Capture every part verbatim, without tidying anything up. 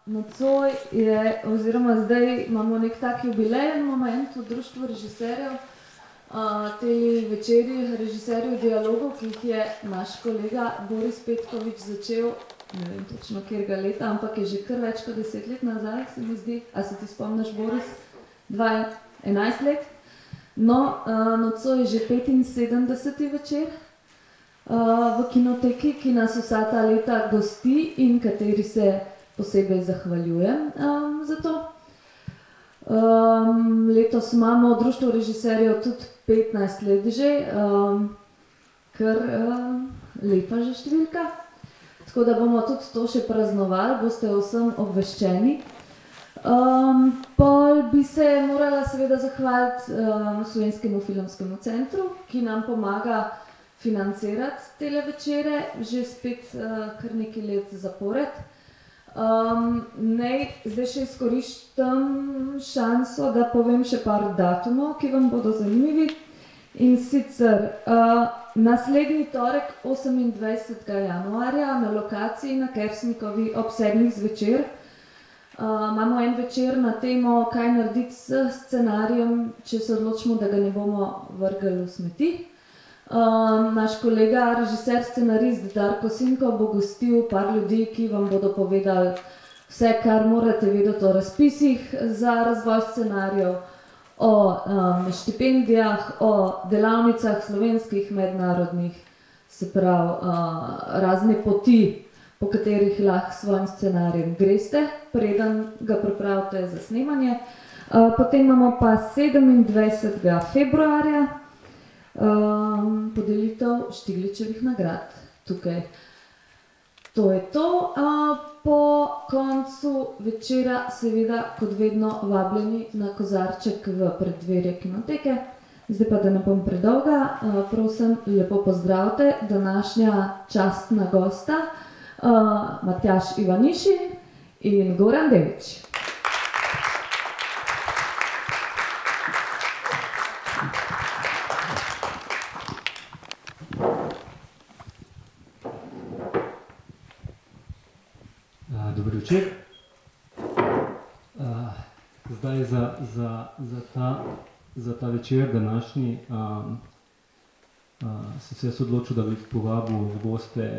nocoj je, oziroma zdaj imamo nek tak jubilejen moment v Društvu režiserjev, uh, te večeri režiserjev dialogov, ki jih je naš kolega Boris Petkovič začel, ne vem točno katerega leta, ampak je že kar več kot deset let nazaj, se mi zdi. A se ti spomniš, Boris? Dva, enajst let? No, uh, nocoj je že petinsedemdeseti večer uh, v Kinoteki, ki nas vsa ta leta gosti in kateri se posebej zahvaljujem um, za to. Um, letos imamo v Društvu režiserjev tudi petnajst let že, um, kar um, lepa že številka. Tako da bomo tudi to še praznovali, boste vsem obveščeni. Um, pol bi se morala seveda zahvaliti um, Slovenskemu filmskemu centru, ki nam pomaga financirati tele večere, že spet uh, kar nekaj let zapored. Um, nej, zdaj še izkoriščam šanso, da povem še par datumov, ki vam bodo zanimivi. In sicer uh, naslednji torek, osemindvajsetega januarja, na lokaciji na Kersnikovi ob sedmih zvečer uh, imamo en večer na temo, kaj narediti s scenarijem, če se odločimo, da ga ne bomo vrgli v smeti. Um, naš kolega, režiser, scenarist Darko Sinko bo gostil par ljudi, ki vam bodo povedali vse, kar morate vedeti o razpisih za razvoj scenarijev, o um, štipendijah, o delavnicah slovenskih, mednarodnih, se pravi uh, razne poti, po katerih lahko s svojim scenarijem greste, preden ga pripravite za snemanje. Uh, potem imamo pa sedemindvajsetega februarja Um, podelitev Štigličevih nagrad tukaj. To je to. Uh, po koncu večera seveda kot vedno vabljeni na kozarček v preddverje Kinoteke. Zdaj pa, da ne bom predolga, uh, prosim, lepo pozdravite današnja častna gosta uh, Matjaž Ivanišin in Goran Dević. Dobro večer. Uh, zdaj za, za, za, ta, za ta večer današnji um, uh, sem se jaz odločil, da bi povabil v goste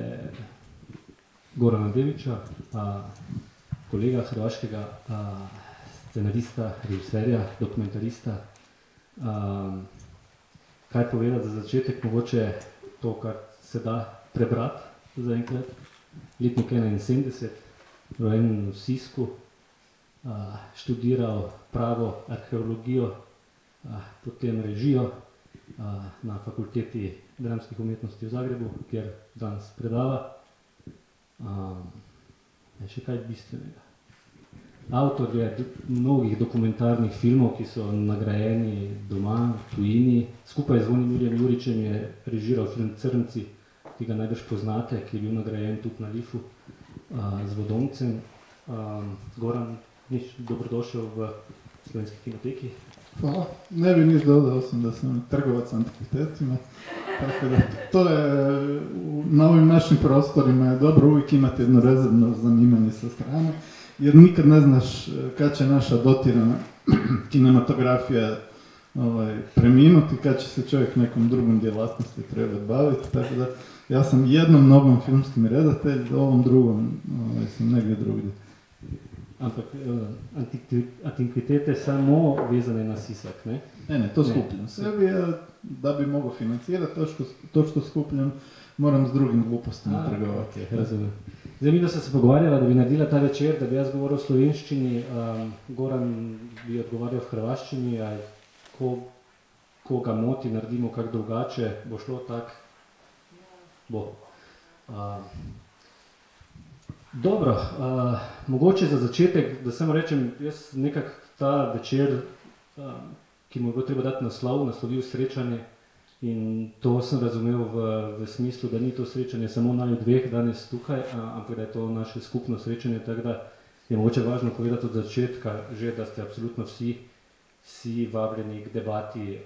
Gorana Devića, uh, kolega hrvaškega uh, scenarista, režiserja, dokumentarista. Um, kaj povedati za začetek, mogoče to, kar se da prebrati zaenkrat. Letnik enainsedemdeset, rojen v Sisku, uh, študiral pravo, arheologijo, uh, potem režijo uh, na Fakulteti dramskih umetnosti v Zagrebu, kjer danes predava. Um, še kaj bistvenega. Avtor je mnogih dokumentarnih filmov, ki so nagrajeni doma, v tujini. Skupaj z Zvonimirjem Juričem je režiral film Crnci, ki ga najbrž poznate, ki je bil nagrajen tudi na Lifu uh, z Vodomcem. Um, Goran, nič, dobrodošel v Slovenski kinoteki. Hvala. Ne bi nič dodal, sem, da sem trgovac antikvitetima. Tako da to je, na ovim našim prostorima je dobro uvijek imati jedno rezervno zanimanje sa strane, jer nikad ne znaš kad će naša dotirana kinematografija ovaj, preminuti, kad će se čovjek nekom drugom djelatnosti trebati baviti, tako da ja sam jednom nogom filmskim redatelj, ovom drugom ovaj, sam negdje drugdje. Ampak antikvitete samo vezane na Sisak, ne? Ne, ne, to skupljam sebi, da bi mogao financirati to što, to što skupljam, moram s drugim glupostima trgovati. Okay, razumem. Zdaj mi, da sem se pogovarjala, da bi naredila ta večer, da bi jaz govoril v slovenščini, um, Goran bi odgovarjal v hrvaščini, ali ko, ko ga moti, naredimo kak drugače, bo šlo tak? Bo. Uh, dobro, uh, mogoče za začetek, da samo rečem, jaz nekak ta večer, uh, ki mu je bilo treba dati naslov, naslovil srečanje, in to sem razumel v, v smislu, da ni to srečanje samo naju dveh danes tukaj, ampak da je to naše skupno srečanje, tako da je mogoče važno povedati od začetka že, da ste absolutno vsi, vsi vabljeni k debati,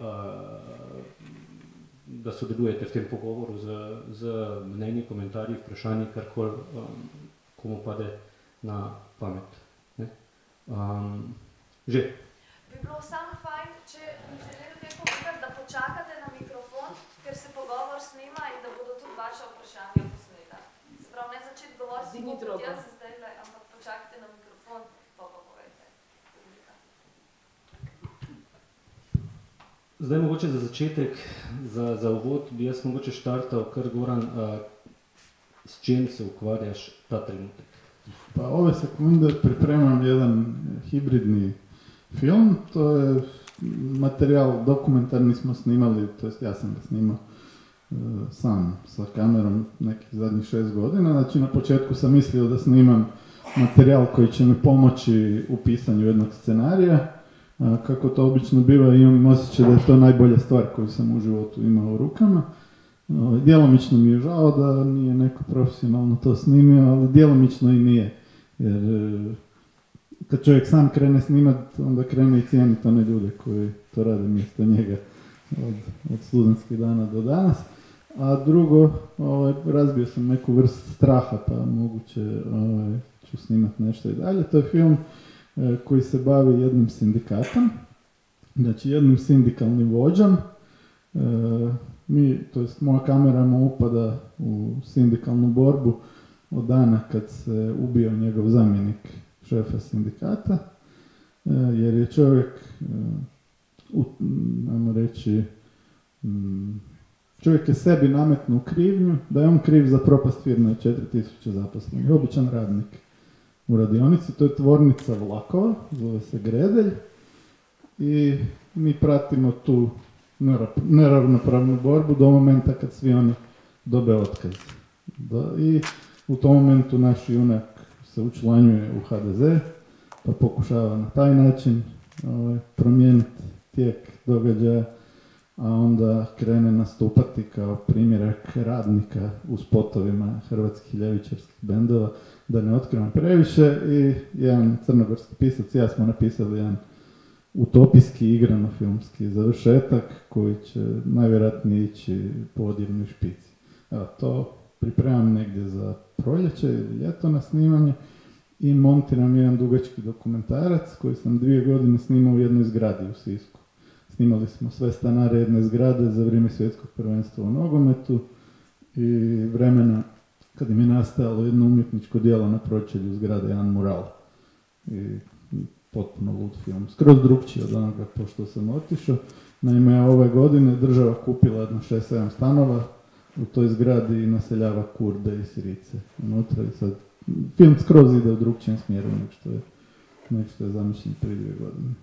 da sodelujete v tem pogovoru z, z mnenji, komentarji, vprašanji, karkoli komu pade na pamet. Um, že. Bi bilo samo fajn, če bi želeli nekaj povedati, da počakate na mikrofon, ker se pogovor snima in da bodo tudi vaše vprašanja posneta. Se pravi, ne začeti govoriti, ni kot jaz zdaj, ampak počakajte na mikrofon, pa pa povejte. Zdaj mogoče za začetek, za, za uvod bi jaz mogoče štartal, kar Goran, uh, s čim se ukvarjaš ta trenutek? Pa ove sekunde pripremam jedan hibridni film, to je materijal dokumentarni smo snimali, to jest ja sam ga snimao uh, sam sa kamerom nekih zadnjih šest godina, znači na početku sam mislio da snimam materijal koji će mi pomoći u pisanju jednog scenarija. Kako to obično biva, imam osjećaj da je to najbolja stvar koju sam u životu imao u rukama. Djelomično mi je žao da nije neko profesionalno to snimio, ali djelomično i nije. Jer kad čovjek sam krene snimat, onda krene i cijeniti one ljude koji to rade mjesto njega od, od studentskih dana do danas. A drugo, ovaj, razbio sam neku vrstu straha, pa moguće ovaj, ću snimat nešto i dalje. To je film koji se bavi jednim sindikatom, znači jednim sindikalnim vođom. E, mi, to jest moja kamera mu upada u sindikalnu borbu od dana kad se ubio njegov zamjenik šefa sindikata, e, jer je čovjek, e, u, ajmo reći, m, čovjek je sebi nametnuo krivnju da je on kriv za propast firme od četiri tisuće zaposlenih, običan radnik u radionici, to je tvornica vlakova, zove se Gredelj, i mi pratimo tu neravnopravnu borbu do momenta kad svi oni dobe otkaz. Do, I u tom momentu naš junak se učlanjuje u ha de ze, pa pokušava na taj način ovaj, promijeniti tijek događaja, a onda krene nastupati kao primjerak radnika u spotovima hrvatskih ljevičarskih bendova, da ne otkrivam previše, i jedan crnogorski pisac, ja smo napisali jedan utopijski igrano-filmski završetak koji će najvjerojatnije ići po odjevnoj špici. Evo, to pripremam negdje za proljeće ili ljeto na snimanje i montiram jedan dugački dokumentarac koji sam dvije godine snimao u jednoj zgradi u Sisku. Snimali smo sve stanare jedne zgrade za vrijeme svjetskog prvenstva u nogometu i vremena kad im je nastajalo jedno umjetničko djelo na pročelju zgrade, jedan mural. I potpuno lud film, skroz drugčiji od onoga pošto sam otišao. Naime, ove godine država kupila jedno šest sedam stanova u toj zgradi i naseljava Kurde i Sirice unutra, i sad film skroz ide u drugčijem smjeru nego što je, nego što je zamišljen prije dvije godine.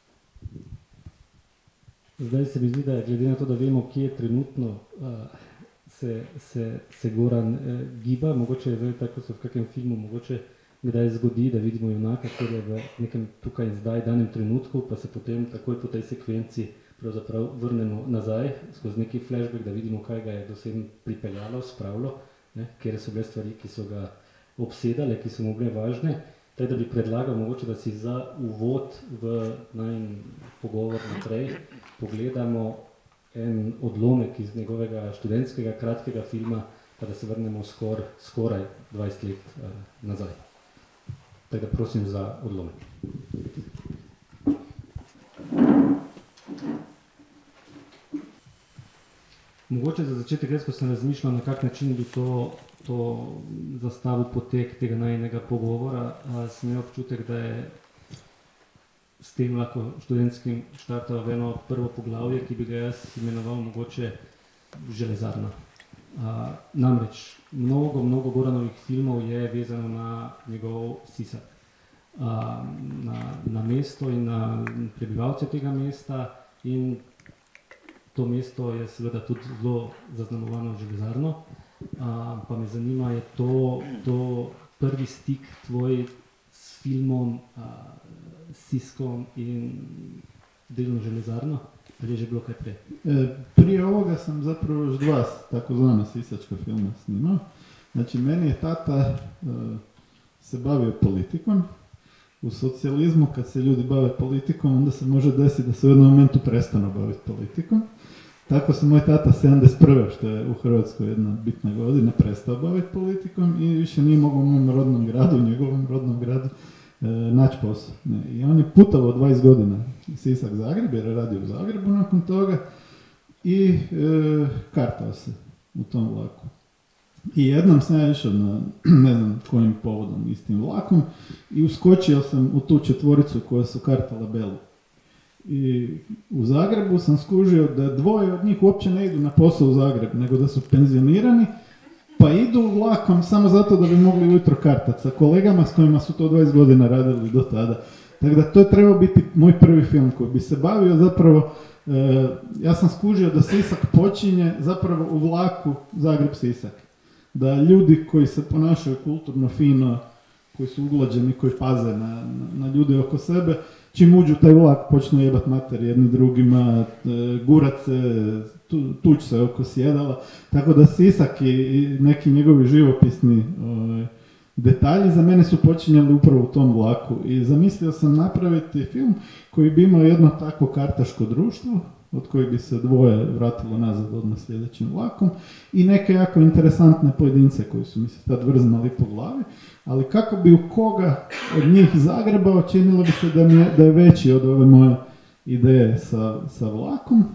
Zdaj se mi zdi, da je glede na to, da vemo, kje je trenutno uh, se, se, se Goran uh, giba, mogoče je zdaj tako se v kakem filmu, mogoče kdaj zgodi, da vidimo junaka, ki je v nekem tukaj in zdaj danem trenutku, pa se potem takoj po tej sekvenci pravzaprav vrnemo nazaj skozi neki flashback, da vidimo, kaj ga je dosem pripeljalo, spravilo, ne, kjer so bile stvari, ki so ga obsedale, ki so mu bile važne. Taj, da bi predlagal mogoče, da si za uvod v najin pogovor naprej pogledamo en odlomek iz njegovega študentskega kratkega filma, pa da se vrnemo skor, skoraj dvajset let uh, nazaj. Tako da prosim za odlomek. Mogoče za začetek, jaz, ko sem razmišljal, na kak način bi to, to zastavil potek tega najinega pogovora, a, sem imel občutek, da je s tem lahko študentskim štartal v eno prvo poglavje, ki bi ga jaz imenoval mogoče železarna. A, namreč, mnogo, mnogo Goranovih filmov je vezano na njegov Sisak, a, na, na mesto in na prebivalce tega mesta, in to mesto je seveda tudi zelo zaznamovano železarno. A, pa me zanima, je to, to prvi stik tvoj s filmom, a, s Siskom in delno železarno, ali je že bilo kaj prej? E, prije ovoga sam zapravo još dva takozvana sisačka filma snimao. Znači, meni je tata e, se bavio politikom. U socijalizmu, kad se ljudi bave politikom, onda se može desiti da se u jednom momentu prestanu baviti politikom. Tako se moj tata sedamdeset prve što je u Hrvatskoj jedna bitna godina, prestao baviti politikom i više nije mogao u mom rodnom gradu, u njegovom rodnom gradu, naći posao. Ne. I on je putovao dvadeset godina Sisak Zagreb, jer je radio u Zagrebu nakon toga i e, kartao se u tom vlaku. I jednom sam ja išao na, ne znam kojim povodom, istim vlakom i uskočio sam u tu četvoricu koja su kartala Belu. I u Zagrebu sam skužio da dvoje od njih uopće ne idu na posao u Zagreb, nego da su penzionirani, pa idu vlakom samo zato da bi mogli ujutro kartati sa kolegama s kojima su to dvadeset godina radili do tada. Tako da to je trebao biti moj prvi film koji bi se bavio zapravo, e, ja sam skužio da Sisak počinje zapravo u vlaku Zagreb-Sisak. Da ljudi koji se ponašaju kulturno fino, koji su uglađeni, koji paze na, na, na ljude oko sebe, čim uđu taj vlak počnu jebat mater jedni drugima, e, gurat se, tu, tuć se oko sjedala. Tako da Sisak i, i neki njegovi živopisni e, detalji za mene su počinjali upravo u tom vlaku. I zamislio sam napraviti film koji bi imao jedno takvo kartaško društvo, od kojih bi se dvoje vratilo nazad odmah sljedećim vlakom, i neke jako interesantne pojedince koji su mi se tad vrznali po glavi, ali kako bi u koga od njih Zagreba činilo bi se da, mi je, da je veći od ove moje ideje sa, sa vlakom.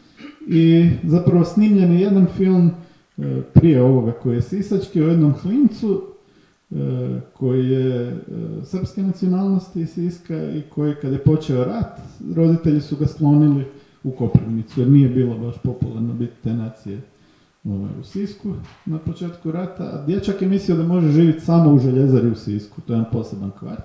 I zapravo snimljen je jedan film e, prije ovoga koji je sisački, o jednom klincu e, koji je e, srpske nacionalnosti iz Siska i koji kad je počeo rat, roditelji su ga sklonili u Koprivnicu, jer nije bilo baš popularno biti te nacije ovaj, u Sisku na početku rata, a dječak je mislio da može živjeti samo u Željezari u Sisku, to je jedan poseban kvart.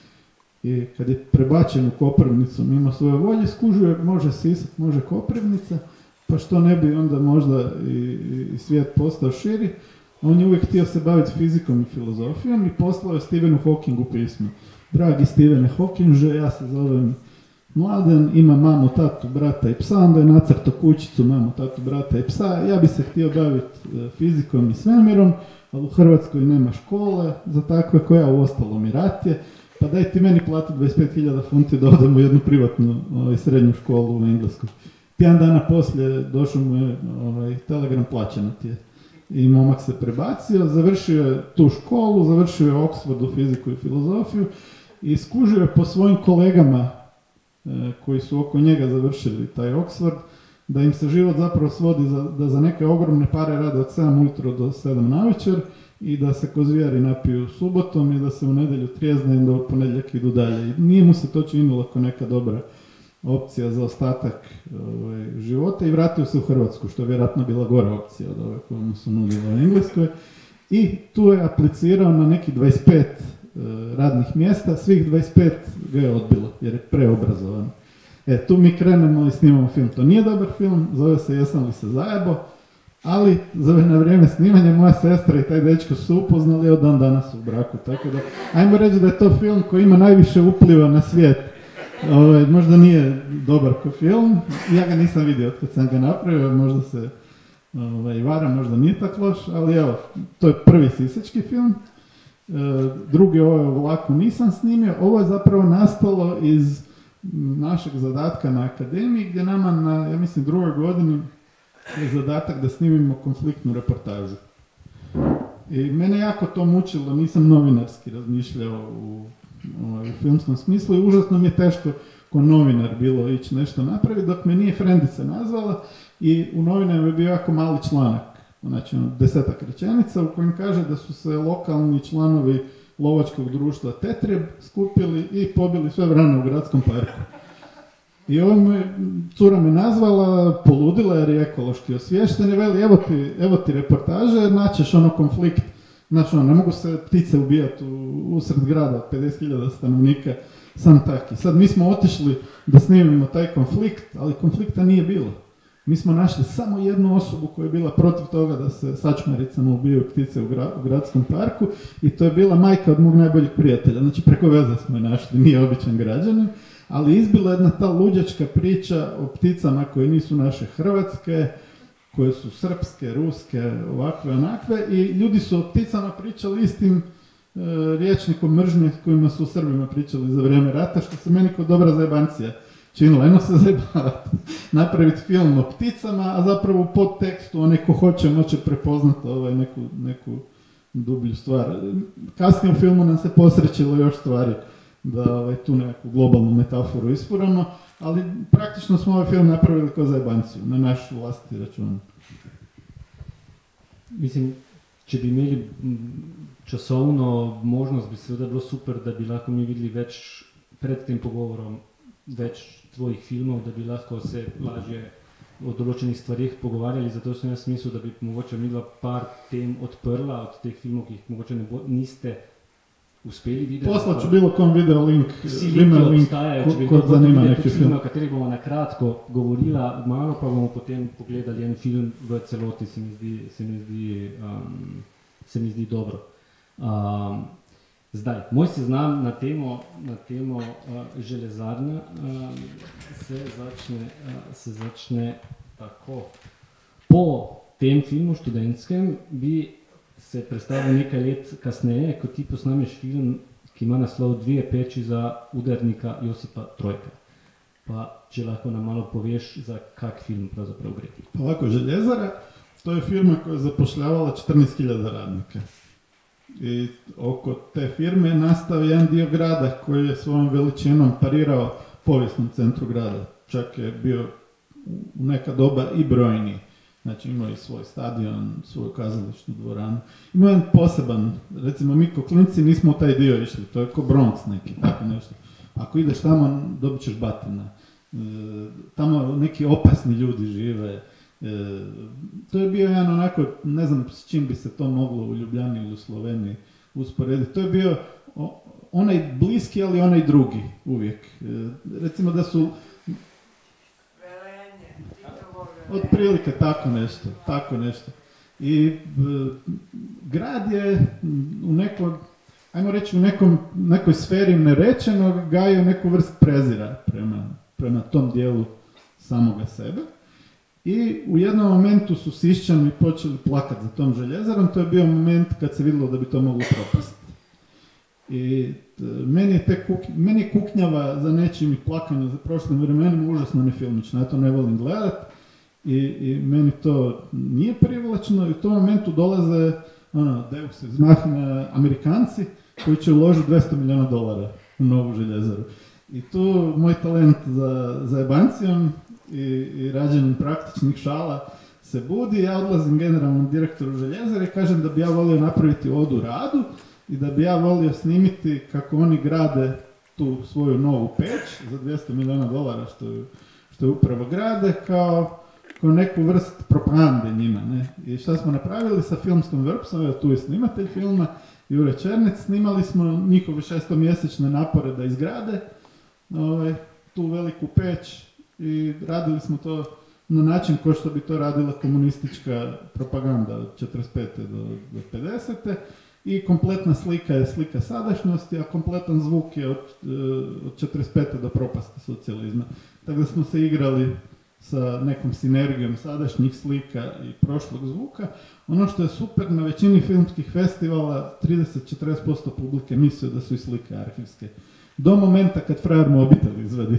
I kad je prebačen u Koprivnicu mimo svoje volje, skužuje može Sisak, može Koprivnica, pa što ne bi onda možda i, i svijet postao širi. On je uvijek htio se baviti fizikom i filozofijom i poslao je Stephenu Hawkingu pismo. Dragi Stephene Hawkinge, ja se zovem Mladen, ima mamu, tatu, brata i psa, onda je nacrtao kućicu, mamu, tatu, brata i psa. Ja bi se htio baviti fizikom i svemirom, ali u Hrvatskoj nema škole za takve koja, u ostalom i rat je, pa daj ti meni plati dvadeset pet hiljada funti da odem u jednu privatnu ovaj, srednju školu u Engleskoj. Tjedan dana poslije došao mu je ovaj, telegram, plaćeno ti je. I momak se prebacio, završio je tu školu, završio je Oxfordu fiziku i filozofiju i skužio je po svojim kolegama koji su oko njega završili taj Oxford, da im se život zapravo svodi za, da za neke ogromne pare rade od sedam ujutro do sedam navečer i da se kozvijari napiju subotom i da se u nedjelju trijezne i da u ponedjeljak idu dalje. I nije mu se to činilo kao neka dobra opcija za ostatak ovaj, života i vratio se u Hrvatsku, što je vjerojatno bila gora opcija od ove koje mu su nudili u Engleskoj. I tu je aplicirao na neki dvadeset pet radnih mjesta, svih dvadeset pet ga je odbilo, jer je preobrazovan. E, tu mi krenemo i snimamo film. To nije dobar film, zove se Jesam li se zajebo, ali zove na vrijeme snimanja moja sestra i taj dečko su upoznali od dan danas u braku, tako da, ajmo reći da je to film koji ima najviše upliva na svijet. Ove, možda nije dobar ko film, ja ga nisam vidio od kad sam ga napravio, možda se ove, varam, možda nije tako loš, ali evo, to je prvi sisački film. E, drugi ovaj u vlaku nisam snimio, ovo je zapravo nastalo iz našeg zadatka na akademiji, gdje nama na, ja mislim, drugoj godini je zadatak da snimimo konfliktnu reportažu. I mene jako to mučilo, nisam novinarski razmišljao u, u filmskom smislu i užasno mi je teško ko novinar bilo ići nešto napraviti, dok me nije frendica nazvala i u novinama je bio jako mali članak, znači desetak rečenica u kojem kaže da su se lokalni članovi lovačkog društva Tetreb skupili i pobili sve vrane u gradskom parku. I ovo me, cura me nazvala, poludila jer je ekološki osviješten i veli, evo ti, evo ti reportaže, naćeš ono konflikt. Znači, ono, ne mogu se ptice ubijati u, usred grada od pedeset hiljada stanovnika, sam taki. Sad mi smo otišli da snimimo taj konflikt, ali konflikta nije bilo. Mi smo našli samo jednu osobu koja je bila protiv toga da se sačmaricama ubijaju ptice u, gra, u gradskom parku i to je bila majka od mog najboljeg prijatelja. Znači, preko veze smo je našli, nije običan građanin. Ali izbila jedna ta luđačka priča o pticama koje nisu naše hrvatske, koje su srpske, ruske, ovakve, onakve i ljudi su o pticama pričali istim e, rječnikom mržnje kojima su o Srbima pričali za vrijeme rata, što se meni kao dobra zajebancija činilo. Eno se zajebavati, napraviti film o pticama, a zapravo u podtekstu onaj ko hoće moće prepoznati ovaj, neku, neku dublju stvar. Kasnije u filmu nam se posrećilo još stvari da ovaj, tu nekakvu globalnu metaforu ispuramo, ali praktično smo ovaj film napravili kao zajebanciju, na naš vlastiti račun. Mislim, če bi imeli časovno možnost, bi seveda bilo super, da bi lahko mi videli več pred tem pogovorom, več tvojih filmov, da bi lahko se lažje o določenih stvarih pogovarjali, zato sem jaz mislil, da bi mogoče midva par tem odprla od teh filmov, ki jih mogoče ne bo, niste uspeli videti. Poslat ću bilo kom video link, vsi linki obstajajo, če bi kot zanima neki film. O kateri bomo nakratko govorila, malo pa bomo potem pogledali en film v celoti, se mi zdi, se mi zdi, um, se mi zdi dobro. Um, zdaj, moj seznam na temo, na temo uh, železarna uh, se, začne, uh, se začne tako. Po tem filmu študentskem bi se predstavil nekaj let kasneje, ko ti posnameš film, ki ima naslov Dvije peči za udarnika Josipa Trojka. Pa če lahko nam malo poveš, za kak film pravzaprav gre. Ovako, Željezara, to je firma koja je zapošljavala četrnaest hiljada radnika. I oko te firme je nastao jedan dio grada koji je svojom veličinom parirao povijesnom centru grada. Čak je bio u neka doba i brojniji. Znači imao je svoj stadion, svoju kazališnu dvoranu. Imao je poseban, recimo mi ko klinci nismo u taj dio išli, to je ko Bronx neki, tako nešto. Ako ideš tamo, dobit ćeš batina. E, tamo neki opasni ljudi žive. E, to je bio jedan onako, ne znam s čim bi se to moglo u Ljubljani ili u Sloveniji usporediti. To je bio o, onaj bliski, ali onaj drugi uvijek. E, recimo da su otprilike tako nešto, tako nešto. I e, grad je u nekoj, ajmo reći u nekom, nekoj sferi nerečenog gajio neku vrst prezira prema, prema tom dijelu samoga sebe. I u jednom momentu su Siščani počeli plakati za tom željezarom, to je bio moment kad se vidjelo da bi to moglo propasti. I t, meni, je te kuk, meni je kuknjava za nečim i plakanje za prošlim vremenima užasno nefilmično, ja to ne volim gledat. I, i meni to nije privlačno i u tom momentu dolaze ono, Deus ex machina Amerikanci koji će uložiti dvjesto milijuna dolara u novu željezaru. I tu moj talent za, za jebancijom i, i rađenjem praktičnih šala se budi. Ja odlazim generalnom direktoru željezare i kažem da bi ja volio napraviti odu radu i da bi ja volio snimiti kako oni grade tu svoju novu peć za dvjesto milijuna dolara što je, što je upravo grade kao kao neku vrst propagande njima, ne? I šta smo napravili sa filmskom Vrpsom, evo tu je snimatelj filma, Jure Černec, snimali smo njihove šestomjesečne napore da izgrade ovaj, tu veliku peć i radili smo to na način kao što bi to radila komunistička propaganda od četrdeset pete do, do pedesete i kompletna slika je slika sadašnjosti, a kompletan zvuk je od, od četrdeset pete do propasti socijalizma. Tako da smo se igrali sa nekom sinergijom sadašnjih slika i prošlog zvuka. Ono što je super, na većini filmskih festivala trideset do četrdeset posto publike misle da su i slike arhivske. Do momenta kad frajer mobitel izvadi.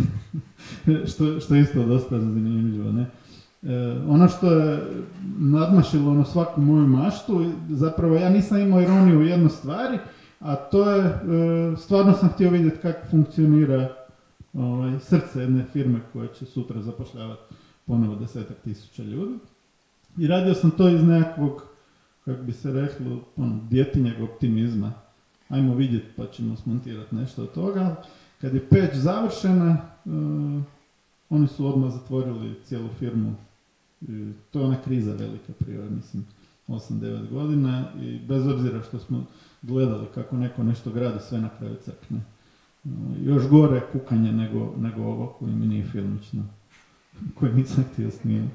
što, što je isto dosta zanimljivo, ne? E, ono što je nadmašilo ono svaku moju maštu, zapravo ja nisam imao ironiju u jednoj stvari, a to je, e, stvarno sam htio vidjeti kako funkcionira ovaj, srce jedne firme koja će sutra zapošljavati ponovo desetak tisuća ljudi. I radio sam to iz nekakvog, kako bi se reklo, ono, djetinjeg optimizma. Ajmo vidjeti pa ćemo smontirati nešto od toga. Kad je peć završena, uh, oni su odmah zatvorili cijelu firmu. I to je ona kriza velika prije, mislim, osam devet godina i bez obzira što smo gledali kako neko nešto gradi, sve na kraju crkne. Uh, još gore kukanje nego, nego ovo koje mi nije filmično, koje nisam htio snimati.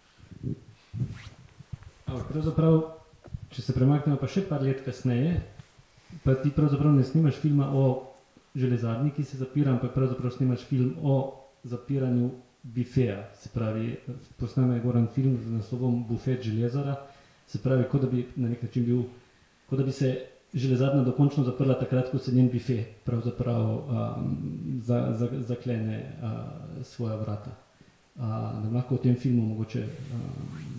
Ali pravzaprav, če se premaknemo pa še par let kasneje, pa ti pravzaprav ne snimaš filma o železarni, ki se zapira, ampak pravzaprav snimaš film o zapiranju bifeja. Se pravi, posname Goran film z naslovom Bufet železara, se pravi, kot da bi na nek način bil, kot da bi se železarna dokončno zaprla takrat, ko se njen bife pravzaprav um, za, za, zaklene uh, svoja vrata. Uh, da lahko v tem filmu mogoče um,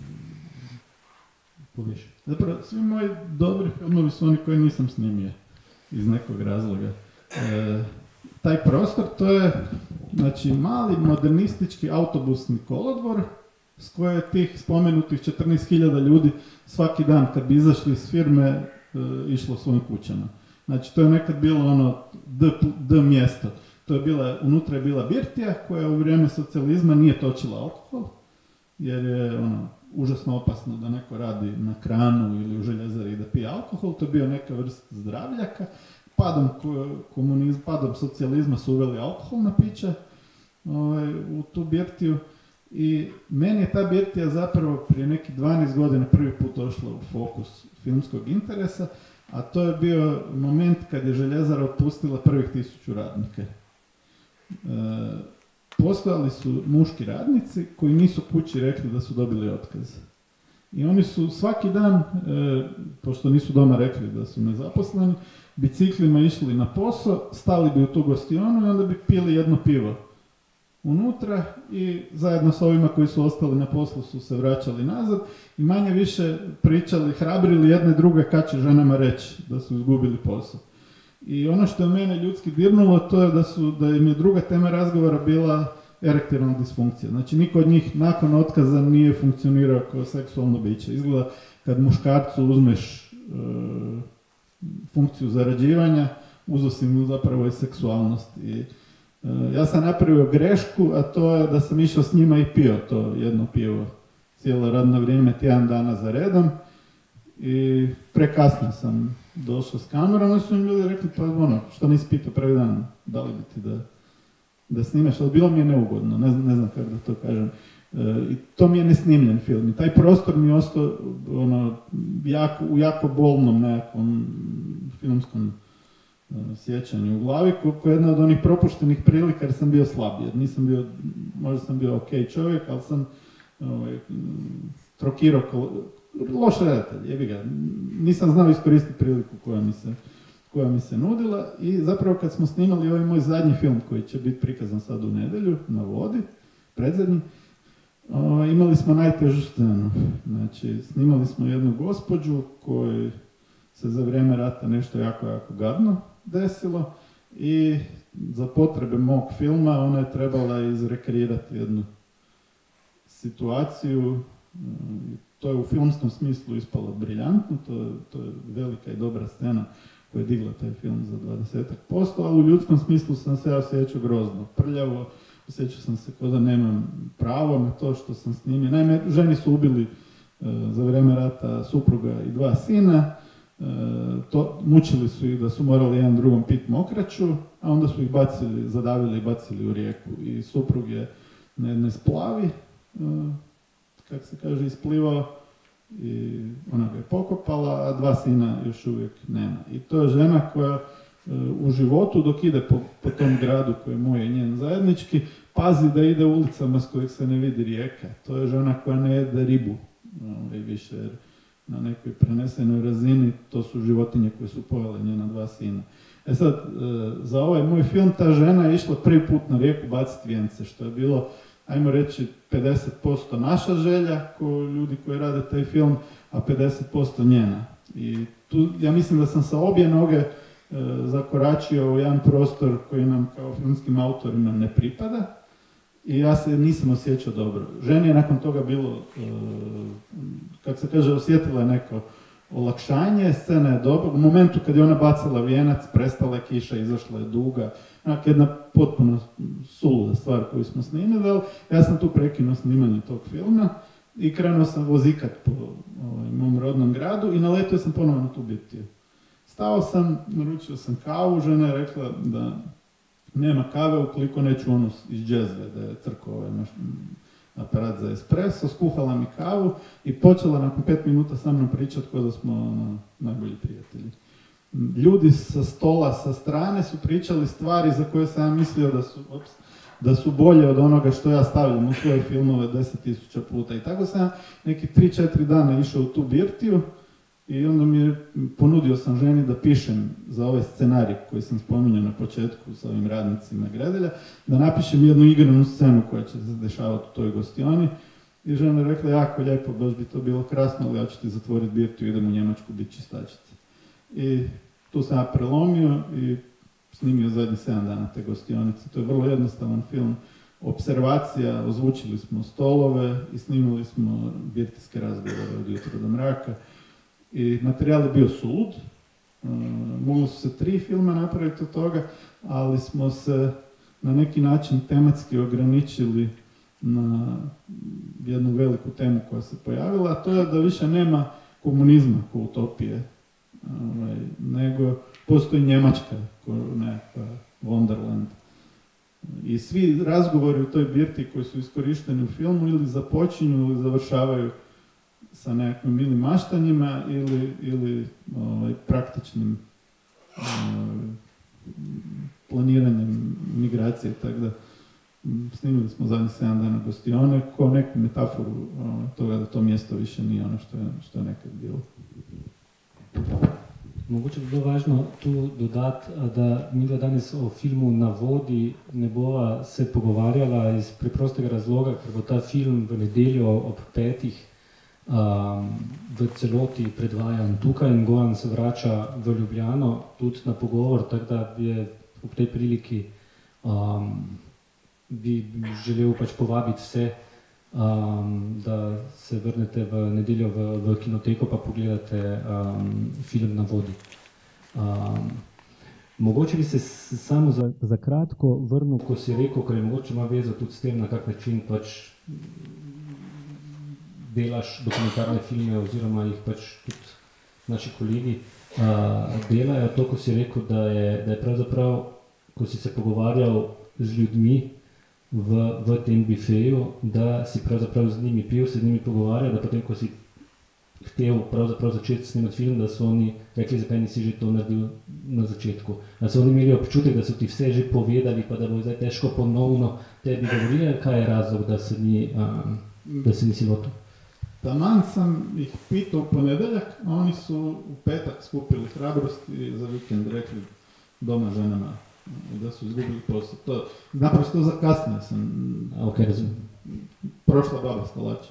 poveš. Zapravo, svi moji dobri filmovi su oni koje nisam snimio iz nekog razloga. E, taj prostor, to je znači, mali modernistički autobusni kolodvor s koje je tih spomenutih četrnaest hiljada ljudi svaki dan kad bi izašli iz firme e, išlo svojim kućama. Znači to je nekad bilo ono D, D mjesto. To je bila, unutra je bila birtija koja u vrijeme socijalizma nije točila alkohol, jer je ono, užasno opasno da neko radi na kranu ili u željezari i da pije alkohol. To je bio neka vrsta zdravljaka. Padom komunizma, padom socijalizma su uveli alkoholna pića ovaj, u tu birtiju. I meni je ta birtija zapravo prije nekih dvanaest godina prvi put došla u fokus filmskog interesa, a to je bio moment kad je željezara otpustila prvih tisuću radnika. E, postojali su muški radnici koji nisu kući rekli da su dobili otkaz. I oni su svaki dan, e, pošto nisu doma rekli da su nezaposleni, biciklima išli na posao, stali bi u tu gostionu i onda bi pili jedno pivo unutra i zajedno s ovima koji su ostali na poslu su se vraćali nazad i manje više pričali, hrabrili jedne druge kad će ženama reći da su izgubili posao. I ono što je mene ljudski dirnulo, to je da, su, da im je druga tema razgovora bila erektilna disfunkcija. Znači niko od njih nakon otkaza nije funkcionirao kao seksualno biće. Izgleda kad muškarcu uzmeš e, funkciju zarađivanja, uzo si mu zapravo i seksualnost. I, e, ja sam napravio grešku, a to je da sam išao s njima i pio to jedno pivo cijelo radno vrijeme, tjedan dana za redom. I prekasno sam došao s kamerom, i su mi bili rekli, pa ono, što nisi pitao prvi dan, da li bi ti da, da snimaš, ali bilo mi je neugodno, ne znam, ne znam kako da to kažem. E, I to mi je nesnimljen film. I taj prostor mi je ostao ono, jako, u jako bolnom nekakvom filmskom uh, sjećanju u glavi, kako je jedna od onih propuštenih prilika jer sam bio slab, jer nisam bio, možda sam bio ok čovjek, ali sam ovaj, trokirao loš redatelj, jebi ga. Nisam znao iskoristiti priliku koja mi, se, koja mi se nudila i zapravo kad smo snimali ovaj moj zadnji film koji će biti prikazan sad u nedjelju na Vodi, predzadnji, o, imali smo najtežu scenu. Znači, snimali smo jednu gospođu kojoj se za vrijeme rata nešto jako, jako gadno desilo i za potrebe mog filma ona je trebala izrekreirati jednu situaciju. To je u filmskom smislu ispalo briljantno, to je, to je velika i dobra scena koja je digla taj film za dvadesetak posto, ali u ljudskom smislu sam se ja osjećao grozno, prljavo, osjećao sam se kao da nemam pravo na to što sam snimio. Naime, ženi su ubili e, za vrijeme rata supruga i dva sina, e, to, mučili su ih da su morali jedan drugom pit mokraću, a onda su ih bacili, zadavili i bacili u rijeku. I suprug je na jednoj splavi, e, kako se kaže, isplivao i ona ga je pokopala, a dva sina još uvijek nema. I to je žena koja e, u životu, dok ide po, po tom gradu koji je moj i njen zajednički, pazi da ide ulicama s kojih se ne vidi rijeka. To je žena koja ne jede ribu, ovaj, više, jer na nekoj prenesenoj razini to su životinje koje su pojele njena dva sina. E sad, e, za ovaj moj film ta žena je išla prvi put na rijeku baciti vijence, što je bilo, ajmo reći, pedeset posto naša želja, ko ljudi koji rade taj film, a pedeset posto njena. I tu, ja mislim da sam sa obje noge e, zakoračio u jedan prostor koji nam kao filmskim autorima ne pripada i ja se nisam osjećao dobro. Ženi je nakon toga bilo, e, kako se kaže, osjetila je neko olakšanje, scena je dobra. U momentu kad je ona bacila vijenac, prestala je kiša, izašla je duga. Onak jedna potpuno suluda stvar koju smo snimili, ali ja sam tu prekinuo snimanje tog filma i krenuo sam vozikat po ovaj, mom rodnom gradu i naletio sam ponovno na tu birtiju. Stao sam, naručio sam kavu, žena je rekla da nema kave ukoliko neću onu iz džezve, da je crko ovaj naš aparat za espresso, skuhala mi kavu i počela nakon pet minuta sa mnom pričati kao da smo ono, najbolji prijatelji. Ljudi sa stola, sa strane su pričali stvari za koje sam ja mislio da su, ops, da su bolje od onoga što ja stavljam u svoje filmove deset tisuća puta. I tako sam neki tri četiri dana išao u tu birtiju i onda mi je, ponudio sam ženi da pišem za ovaj scenarij koji sam spominjao na početku sa ovim radnicima Gredelja, da napišem jednu igranu scenu koja će se dešavati u toj gostioni. I žena je rekla, jako lijepo, baš bi to bilo krasno, ali ja ću ti zatvoriti birtiju, idem u Njemačku biti čistačica. I tu sam ja prelomio i snimio zadnji sedam dana te gostionice. To je vrlo jednostavan film. Observacija, ozvučili smo stolove i snimili smo birtijske razgovore od jutra do mraka. I materijal je bio sulud. Uh, mogli su se tri filma napraviti od toga, ali smo se na neki način tematski ograničili na jednu veliku temu koja se pojavila, a to je da više nema komunizma kao utopije, ovaj, nego postoji Njemačka kao nekakva Wonderland. I svi razgovori u toj birti koji su iskorišteni u filmu ili započinju ili završavaju sa nekakvim ili maštanjima ili, ili ovaj, praktičnim ovaj, planiranjem migracije, tako da snimili smo zadnjih sedam dana gostione kao neku metaforu ovaj, toga da to mjesto više nije ono što je, što je nekad bilo. Mogoče bi bilo važno tu dodati, da mi danes o filmu Na vodi ne bova se pogovarjala iz preprostega razloga, ker bo ta film v nedeljo ob petih um, v celoti predvajan tukaj in Goran se vrača v Ljubljano tudi na pogovor, tako da je ob tej priliki um, bi želel pač povabiti vse, Um, da se vrnete v nedeljo v, v kinoteko pa pogledate um, film Na vodi. Um, mogoče bi se s, samo za, za kratko vrnil, ko si rekel, ker je mogoče ima vezo tudi s tem, na kak način pač delaš dokumentarne filme oziroma jih pač tudi naši kolegi uh, delajo. To, ko si rekel, da je, da je pravzaprav, ko si se pogovarjal z ljudmi, V, v tem bifeju, da si pravzaprav z njimi pil, se z njimi pogovarjal, da potem, ko si htel pravzaprav začeti snemati film, da so oni rekli, zakaj nisi že to naredil na začetku. Da so oni imeli občutek, da so ti vse že povedali, pa da bo zdaj težko ponovno tebi govorili, kaj je razlog, da se, ni, um, da se nisi lotil? Taman sam ih pitao u ponedeljak, a oni su u petak skupili hrabrosti i za vikend rekli doma ženama da su izgubili posao. To, naprosto zakasnio sam. Ok, razumijem. Prošla baba s kolačem.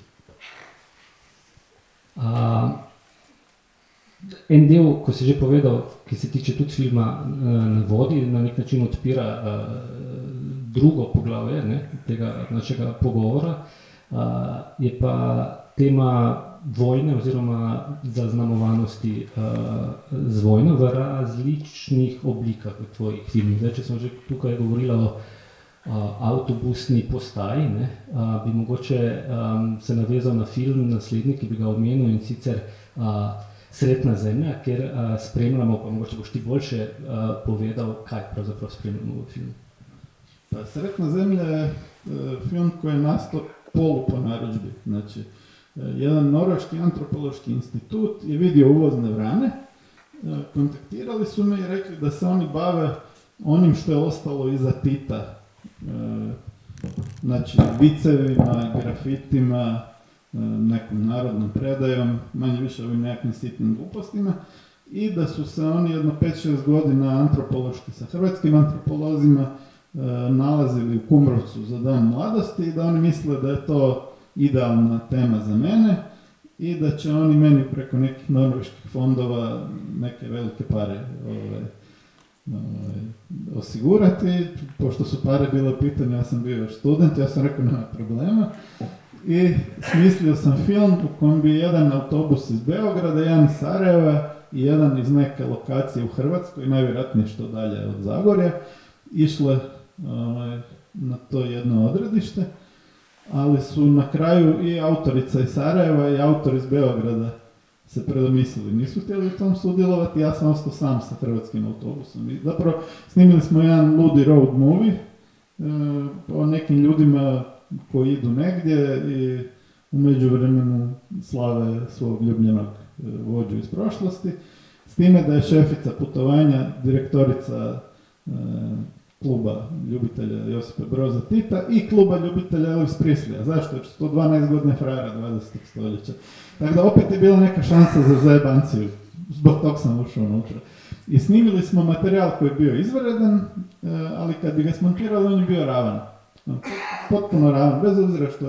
A, en del, ko si že povedal, ki se tiče tudi filma Na vodi, na nek način odpira a, drugo poglavje ne, tega našega pogovora, a, je pa tema vojne oziroma zaznamovanosti uh, z vojno v različnih oblikah v tvojih filmih. Zdaj, če smo že tukaj govorili o uh, avtobusni postaji, ne, uh, bi mogoče um, se navezal na film naslednji, ki bi ga omenil, in sicer uh, Sretna zemlja, kjer uh, spremljamo, pa mogoče boš ti boljše uh, povedal, kaj pravzaprav spremljamo v filmu. Pa Sretna zemlja je uh, film koji je nastao polu po narudžbi. Znači, jedan norveški antropološki institut je vidio uvozne vrane, kontaktirali su me i rekli da se oni bave onim što je ostalo iza Tita, znači vicevima, grafitima, nekom narodnom predajom, manje više ovim nekakvim sitnim glupostima, i da su se oni jedno pet šest godina antropološki sa hrvatskim antropolozima nalazili u Kumrovcu za dan mladosti i da oni misle da je to idealna tema za mene i da će oni meni preko nekih norveških fondova neke velike pare ovaj, ovaj, osigurati. Pošto su pare bile pitanje, ja sam bio još student, ja sam rekao nema problema. I smislio sam film u kojem bi jedan autobus iz Beograda, jedan iz Sarajeva i jedan iz neke lokacije u Hrvatskoj, najvjerojatnije što dalje od Zagorja, išle ovaj, na to jedno odredište. Ali su na kraju i autorica iz Sarajeva i autor iz Beograda se predomislili. Nisu htjeli u tom sudjelovati, ja sam ostao sam sa hrvatskim autobusom. I zapravo snimili smo jedan ludi road movie e, o nekim ljudima koji idu negdje i u međuvremenu slave svog ljubljenog e, vođu iz prošlosti. S time da je šefica putovanja direktorica e, kluba ljubitelja Josipa Broza Tita i kluba ljubitelja Elvis Presleya. Zašto? Jer su to dvanaest godine frajera dvadesetog stoljeća. Tako da opet je bila neka šansa za zajebanciju. Zbog tog sam ušao unutra. I snimili smo materijal koji je bio izvanredan, ali kad bi ga smontirali, on je bio ravan. Potpuno ravan, bez obzira što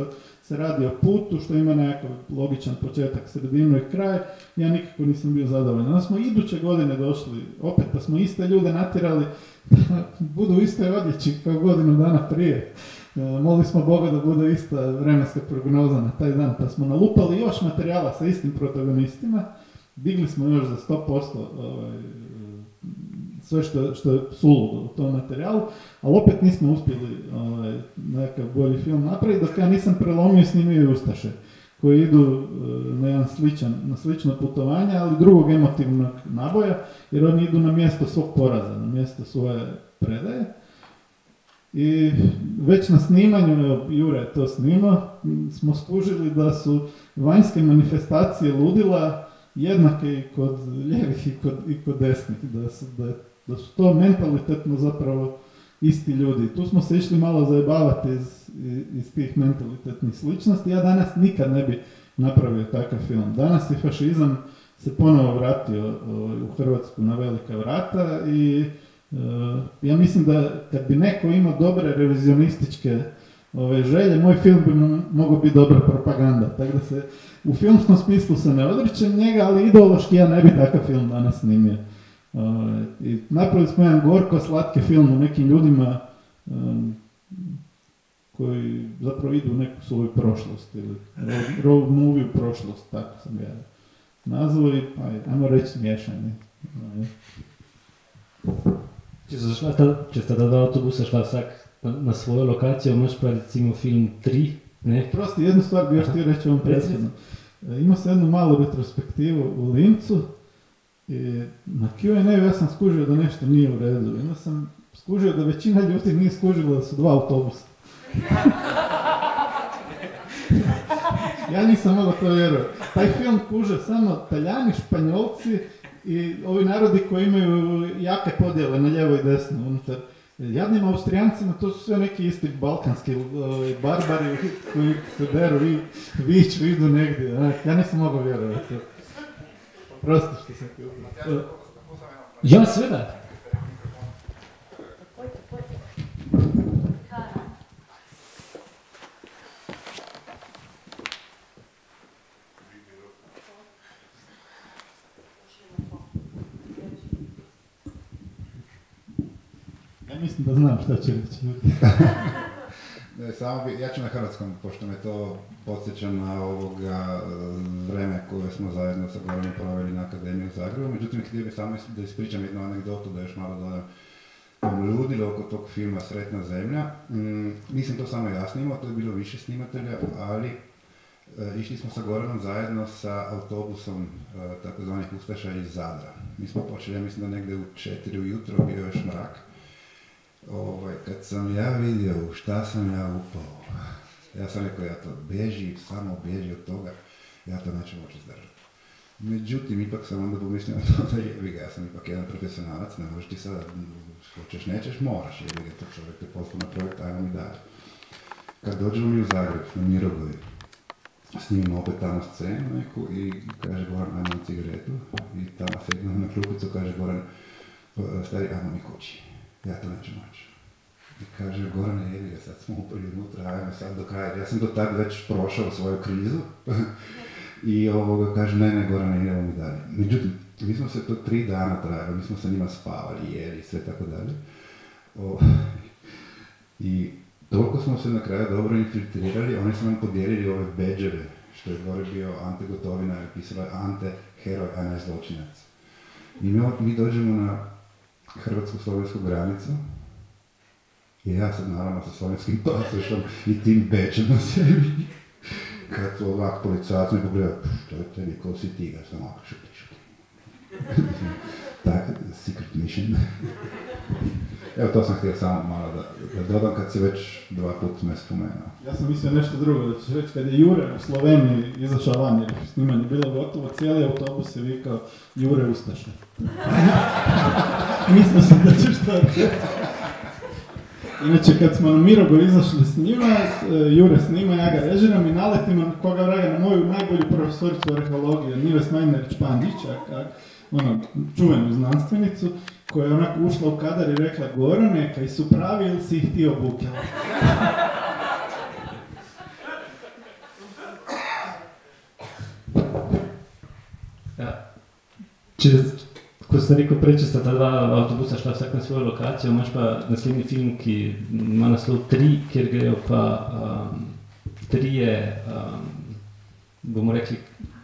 se radi o putu što ima nekakav logičan početak, sredinu i kraj, ja nikako nisam bio zadovoljan. Onda smo iduće godine došli, opet pa smo iste ljude natjerali da budu u istoj odjeći kao godinu dana prije. Molili smo Boga da bude ista vremenska prognoza na taj dan, pa smo nalupali još materijala sa istim protagonistima, digli smo još za sto posto ovaj, sve što, što je suludo u tom materijalu, ali opet nismo uspjeli ovaj, nekakav bolji film napraviti, dok ja nisam prelomio i snimio i Ustaše, koji idu na jedan sličan, na slično putovanje, ali drugog emotivnog naboja, jer oni idu na mjesto svog poraza, na mjesto svoje predaje. I već na snimanju, Jure je to snimao, smo skužili da su vanjske manifestacije ludila jednake i kod lijevih i kod, i kod desnih, da su, da, da su to mentalitetno zapravo isti ljudi. Tu smo se išli malo zajebavati iz, iz tih mentalitetnih sličnosti. Ja danas nikad ne bi napravio takav film. Danas je fašizam se ponovo vratio u Hrvatsku na velika vrata i uh, ja mislim da kad bi neko imao dobre revizionističke ove želje, moj film bi mu mogao biti dobra propaganda. Tako da se u filmskom smislu se ne odričem njega, ali ideološki ja ne bi takav film danas snimio. Uh, I napravili smo jedan gorko slatki film o nekim ljudima um, koji zapravo idu u neku svoju prošlost ili road, road movie u prošlost, tako sam ga nazvao i ajmo reći smiješan. Če so šla ta, če sta ta dva avtobusa šla vsak na svojo lokacijo, imaš pa recimo film tri, ne? Prosti, jednu stvar bi još htio reći ovom prethodno. Imao sam jednu malu retrospektivu u Lincu i na Q and A ja sam skužio da nešto nije u redu. Onda sam skužio da većina ljudi nije skužila da su dva autobusa. Ja nisam mogao to vjerovati. Taj film kuže samo Talijani, Španjolci i ovi narodi koji imaju jake podjele na lijevo i desno unutar. Jadnim Austrijancima to su sve neki isti balkanski barbari koji se deru i viču, idu negdje. Ja nisam mogao vjerovati. Prosto što sam ti upravo. Ja, seveda. Ja mislim da znam šta će reći ljudi. Ne, samo bi, ja ću na hrvatskom, pošto me to podsjeća na ovoga vreme koje smo zajedno sa Goranom proveli na Akademiji u Zagrebu. Međutim, htio bih samo da ispričam jednu anegdotu, da još malo dodam. Ludilo oko tog filma Sretna zemlja. Mm, nisam to samo ja snimao, to je bilo više snimatelja, ali e, išli smo sa Goranom zajedno sa autobusom e, takozvanih ustaša iz Zadra. Mi smo počeli, ja mislim da negdje u četiri ujutro, bio još mrak. Ovaj, kad sam ja vidio u šta sam ja upao, ja sam rekao, ja to beži, samo beži od toga, ja to neću moći izdržati. Međutim, ipak sam onda pomislio na to da jebi ga, ja sam ipak jedan profesionalac, ne možeš ti sada, hoćeš, nećeš, moraš, jebi ga, to čovjek te poslao na projekt, ajmo mi dalje. Kad dođemo mi u Zagreb, na Mirogoju, snimimo opet tamo scenu neku i kaže Goran, ajmo na cigaretu, i tamo sedimo na klupicu, kaže Goran, stari, ajmo mi kući. Ja to neću moći. I kaže, Gorane, jebi ga, sad smo upali unutra, ajme sad do kraja. Ja sam do tad već prošao svoju krizu. I ovoga kaže, ne, ne, Gorane, idemo mi dalje. Međutim, mi smo se to tri dana trajali, mi smo sa njima spavali, jeli, sve tako dalje. O, I toliko smo se na kraju dobro infiltrirali, oni su nam podijelili ove bedževe, što je gore bio Ante Gotovina, je pisala Ante, heroj, a ne zločinac. I mi, mi dođemo na hrvatsko-slovensku granicu i ja sad naravno sa slovenskim pasošom i tim bečem na sebi. Kad su ovak policajac me pogledao, što je tebi, ko si ti, ja sam ovak, šuti, šuti. Tak, secret mission. Evo to sam htio samo malo da, da dodam kad si već dva put me spomenuo. Ja sam mislio nešto drugo, da ćeš reći kad je Jure u Sloveniji izašao van jer snimanje bilo gotovo, cijeli autobus je vikao Jure Ustaša. Mislio sam da ćeš to reći. Inače, kad smo na Mirogo izašli snima, Jure snima, ja ga režiram i naletim koga vraga na moju najbolju profesoricu arheologije, Nives Majnerić-Pandića, ono, čuvenu znanstvenicu, koja je onako ušla u kadar i rekla, Gorane, kaj su pravi ili si ih ti obukjala? če, ko sem rekel prej, če sta ta dva avtobusa šla vsak na svojo lokacijo, imaš pa naslednji film, ki ima naslov Tri, kjer grejo pa um, trije, um, bomo rekli,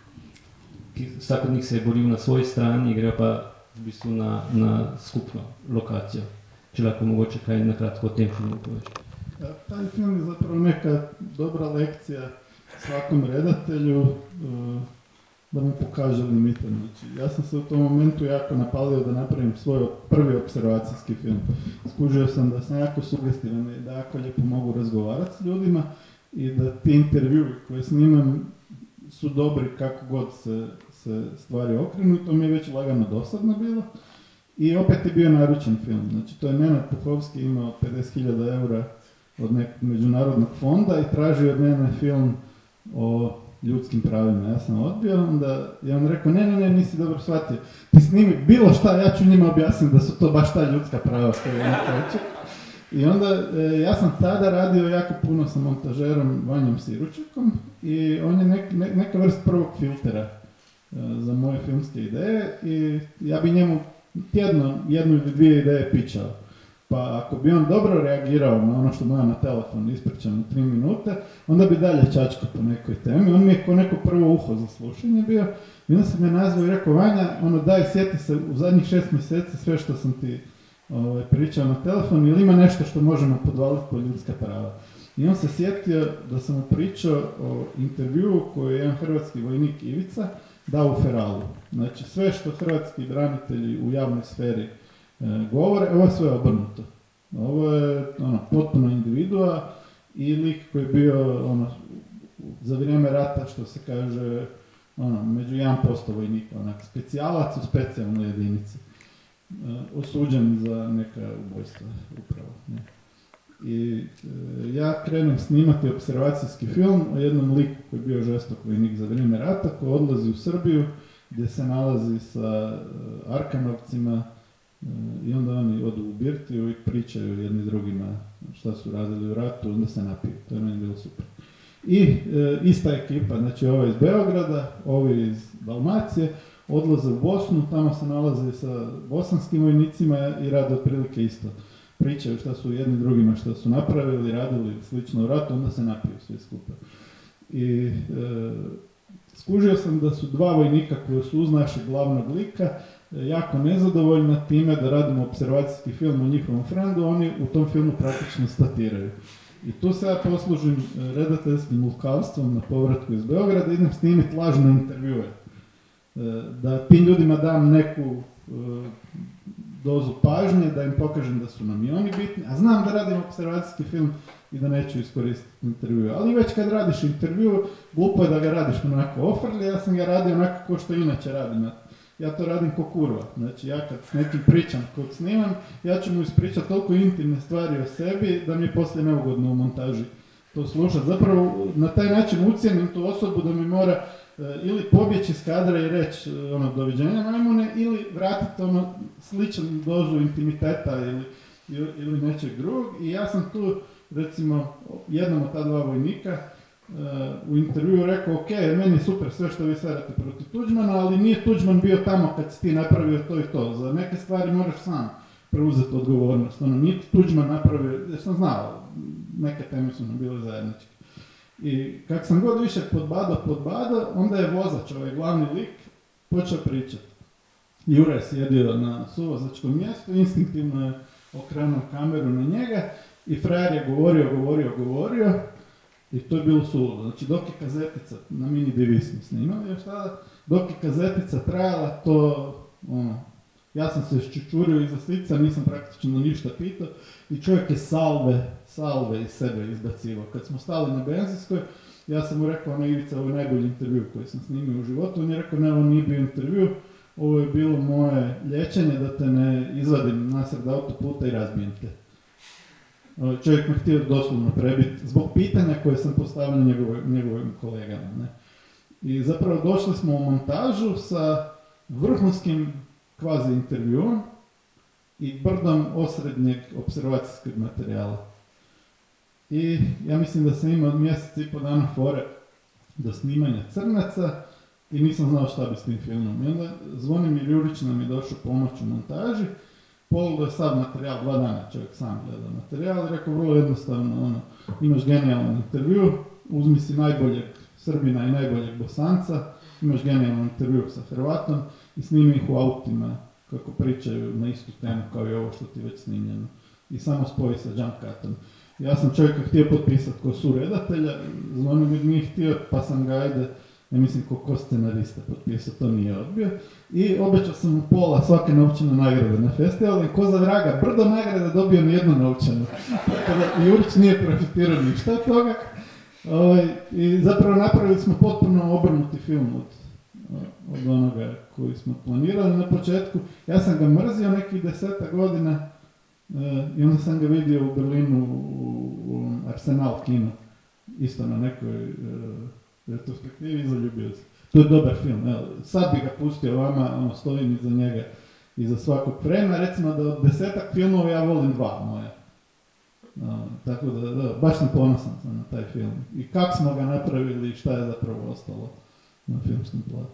ki vsak od njih se je boril na svoji strani, grejo pa v bistvu na, na skupno lokacijo. Če lahko mogoče kaj nakratko o tem filmu poveš. Ja, taj film je zapravo neka dobra lekcija svakom redatelju, uh, da mu pokaže limite. Znači, ja sam se u tom momentu jako napalio da napravim svoj prvi observacijski film. Skužio sam da sam jako sugestivan i da jako lijepo mogu razgovarati s ljudima i da ti intervjui koje snimam su dobri kako god se, se stvari okrenu. To mi je već lagano dosadno bilo. I opet je bio naručen film. Znači, to je Nenad Puhovski imao pedeset hiljada eura od nekog međunarodnog fonda i tražio od mene film o ljudskim pravima. Ja sam odbio, onda je on rekao, ne, ne, ne, nisi dobro shvatio. Ti snimi bilo šta, ja ću njima objasniti da su to baš ta ljudska prava koje oni hoće. I onda, e, ja sam tada radio jako puno sa montažerom Vanjom Siručekom i on je nek, ne, neka vrst prvog filtera e, za moje filmske ideje i ja bi njemu tjedno jednu ili dvije ideje pičao. Pa ako bi on dobro reagirao na ono što mu ja na telefon ispričam u tri minute, onda bi dalje čačko po nekoj temi. On mi je ko neko prvo uho za slušanje bio. I onda sam me nazvao i rekao, Vanja, ono daj, sjeti se u zadnjih šest mjeseci sve što sam ti ovaj, pričao na telefon, ili ima nešto što možemo podvaliti po ljudska prava. I on se sjetio da sam mu pričao o intervjuu koji je jedan hrvatski vojnik Ivica dao u Feralu. Znači sve što hrvatski branitelji u javnoj sferi e, govore, ovo je sve obrnuto. Ovo je ono, potpuno individua i lik koji je bio ono, za vrijeme rata, što se kaže, ono, među jedan posto vojnika, onak, specijalac u specijalnoj jedinici. E, osuđen za neka ubojstva upravo. Ne. I e, ja krenem snimati observacijski film o jednom liku koji je bio žestok vojnik za vrijeme rata, koji odlazi u Srbiju, gdje se nalazi sa e, Arkanovcima e, i onda oni odu u birtiju i pričaju jedni drugima šta su radili u ratu, onda se napiju. To je meni bilo super. I e, ista ekipa, znači ovo iz Beograda, ovi iz Dalmacije, odlaze u Bosnu, tamo se nalaze sa bosanskim vojnicima i rade otprilike isto. Pričaju šta su jedni drugima što su napravili, radili slično u ratu, onda se napiju svi skupa. I e, skužio sam da su dva vojnika koji su uz našeg glavnog lika e, jako nezadovoljna time da radimo observacijski film o njihovom frendu, oni u tom filmu praktično statiraju. I tu se ja poslužim e, redateljskim lukavstvom na povratku iz Beograda, idem snimiti lažne intervjue. E, da tim ljudima dam neku e, dozu pažnje, da im pokažem da su nam i oni bitni, a znam da radim observacijski film i da neću iskoristiti intervju. Ali već kad radiš intervju, glupo je da ga radiš onako ofrlji, ja sam ga radio onako kao što inače radim. Ja to radim ko kurva. Znači ja kad s nekim pričam, kog snimam, ja ću mu ispričati toliko intimne stvari o sebi da mi je poslije neugodno u montaži to slušati. Zapravo na taj način ucijenim tu osobu da mi mora ili pobjeći iz kadra i reći ono, doviđenja majmune, ili vratiti ono sličan dozu intimiteta ili, ili, ili nečeg drugog. I ja sam tu, recimo, jednom od ta dva vojnika uh, u intervjuu rekao, ok, meni je super sve što vi sadate protiv Tuđmana, ali nije Tuđman bio tamo kad si ti napravio to i to. Za neke stvari moraš sam preuzeti odgovornost. Ono, nije Tuđman napravio, jer sam znao, neke teme su nam bile zajedničke. I kak sam god više podbadao, podbadao, onda je vozač, ovaj glavni lik, počeo pričati. Jura je sjedio na suvozačkom mjestu, instinktivno je okrenuo kameru na njega i frajer je govorio, govorio, govorio i to je bilo suludo. Znači dok je kazetica, na mini D V smo snimali još tada, dok je kazetica trajala, to ono, ja sam se ščučurio iza slica, nisam praktično ništa pitao i čovjek je salve, salve iz sebe izbacivao. Kad smo stali na benzinskoj, ja sam mu rekao, ono Ivica, ovo je najbolji intervju koji sam snimio u životu. On je rekao, ne, ovo nije bio intervju, ovo je bilo moje liječenje da te ne izvadim nasred autoputa i razbijem te. Čovjek me htio doslovno prebiti zbog pitanja koje sam postavio njegovim, njegovim kolegama. Ne? I zapravo došli smo u montažu sa vrhunskim kvazi intervjuom i brdom osrednjeg observacijskog materijala. I ja mislim da sam imao mjesec i po dana fore do snimanja Crnaca i nisam znao šta bi s tim filmom. I onda Zvonimir Jurić nam je došao pomoć u montaži, pogledao je sad materijal, dva dana čovjek sam gleda materijal i rekao vrlo jednostavno, ono, imaš genijalan intervju, uzmi si najboljeg Srbina i najboljeg Bosanca, imaš genijalan intervju sa Hrvatom i snimi ih u autima kako pričaju na istu temu kao i ovo što ti već snimljeno. I samo spoji sa jump cutom. Ja sam čovjeka htio potpisati ko suredatelja, Zvonimir nije htio, pa sam ga ajde, ja mislim ko, ko scenarista potpisao, to nije odbio. I obećao sam mu pola svake novčane nagrade na festivalu i ko za vraga, brdo nagrade dobio mi jednu novčanu. Tako da Jurić nije profitirao ništa od toga. Ovaj, I zapravo napravili smo potpuno obrnuti film od, od onoga koji smo planirali na početku. Ja sam ga mrzio nekih deseta godina e, i onda sam ga vidio u Berlinu u, u Arsenal kinu, isto na nekoj e, retrospektivi i zaljubio se. To je dobar film, evo, sad bi ga pustio vama, ono, stojim iza njega, iza svakog frema, recimo da od desetak filmova ja volim dva moje. No, tako da, da, baš sam ponosan sam na taj film. I kako smo ga napravili i šta je zapravo ostalo na filmskom platu.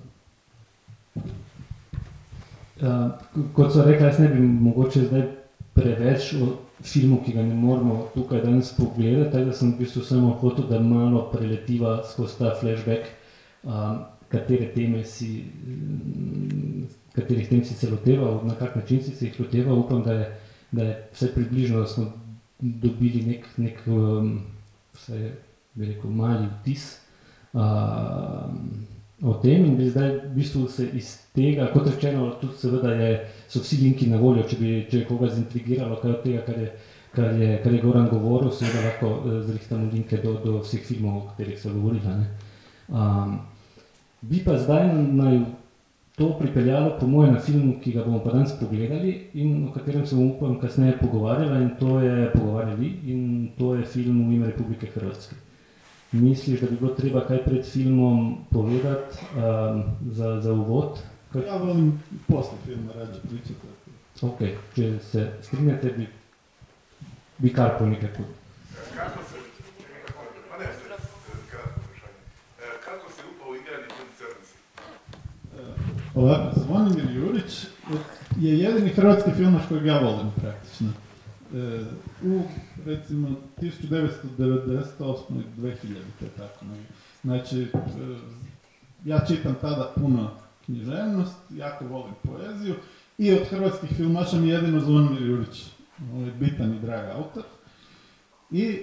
Uh, kot so rekla, jaz ne bi mogoče zdaj preveč o filmu, ki ga ne moramo tukaj danes pogledati, tako da sem v bistvu samo hotel, da malo preletiva skozi ta flashback, um, katere teme si, katerih tem si se loteval, na kak način si se jih loteval. Upam, da je, da je vse približno, da smo dobili nek, nek um, vse, bi rekel, mali vtis um, o tem in bi zdaj v bistvu se iz tega, kot rečeno, tudi seveda je, so vsi linki na voljo, če bi če je koga zintrigiralo kaj od tega, kar je, kar je, kar je Goran govoril, seveda lahko uh, zrihtamo linke do, do vseh filmov, o katerih so govorila. Ne. Um, bi pa zdaj naj to pripeljalo po moje na film, ki ga bomo pa danes pogledali in o katerem se bom upam kasneje pogovarjala in to je pogovarjali in to je film V ime Republike Hrvatske. Misliš, da bi bilo treba kaj pred filmom povedati um, za, za uvod? Kaj? Ja volim posle filma rađe pričati. Ok, če se strinjate, bi, bi kar po nekaj put. Kako se, pa ne, kratko vprašanje, kako se upao igrati film Crnci? Ovako, Zvonimir Jurić je jedini hrvatski filmaš kojeg ja volim praktično. E, u, recimo, tisuću devetsto devedeset osme i dve hiljadite, tako ne. Znači, e, ja čitam tada puno književnost, jako volim poeziju i od hrvatskih filmaša mi jedino Zvonimir Jurić, ovaj bitan i drag autor. I e,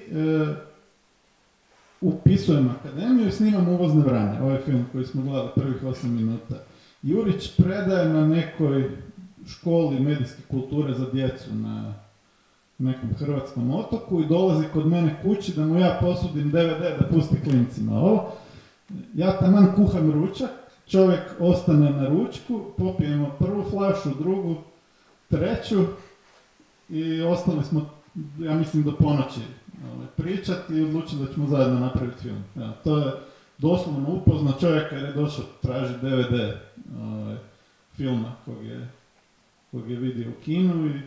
upisujem akademiju i snimam Uvozne vranje, ovaj film koji smo gledali prvih osam minuta. Jurić predaje na nekoj školi medijske kulture za djecu na nekom hrvatskom otoku i dolazi kod mene kući da mu ja posudim D V D da pusti klincima ovo. Ja taman kuham ručak, čovjek ostane na ručku, popijemo prvu flašu, drugu, treću i ostali smo, ja mislim, do ponoći pričati i odlučili da ćemo zajedno napraviti film. Ja, to je doslovno upozna čovjeka jer je došao traži D V D ovaj, filma kog je, kog je vidio u kinu i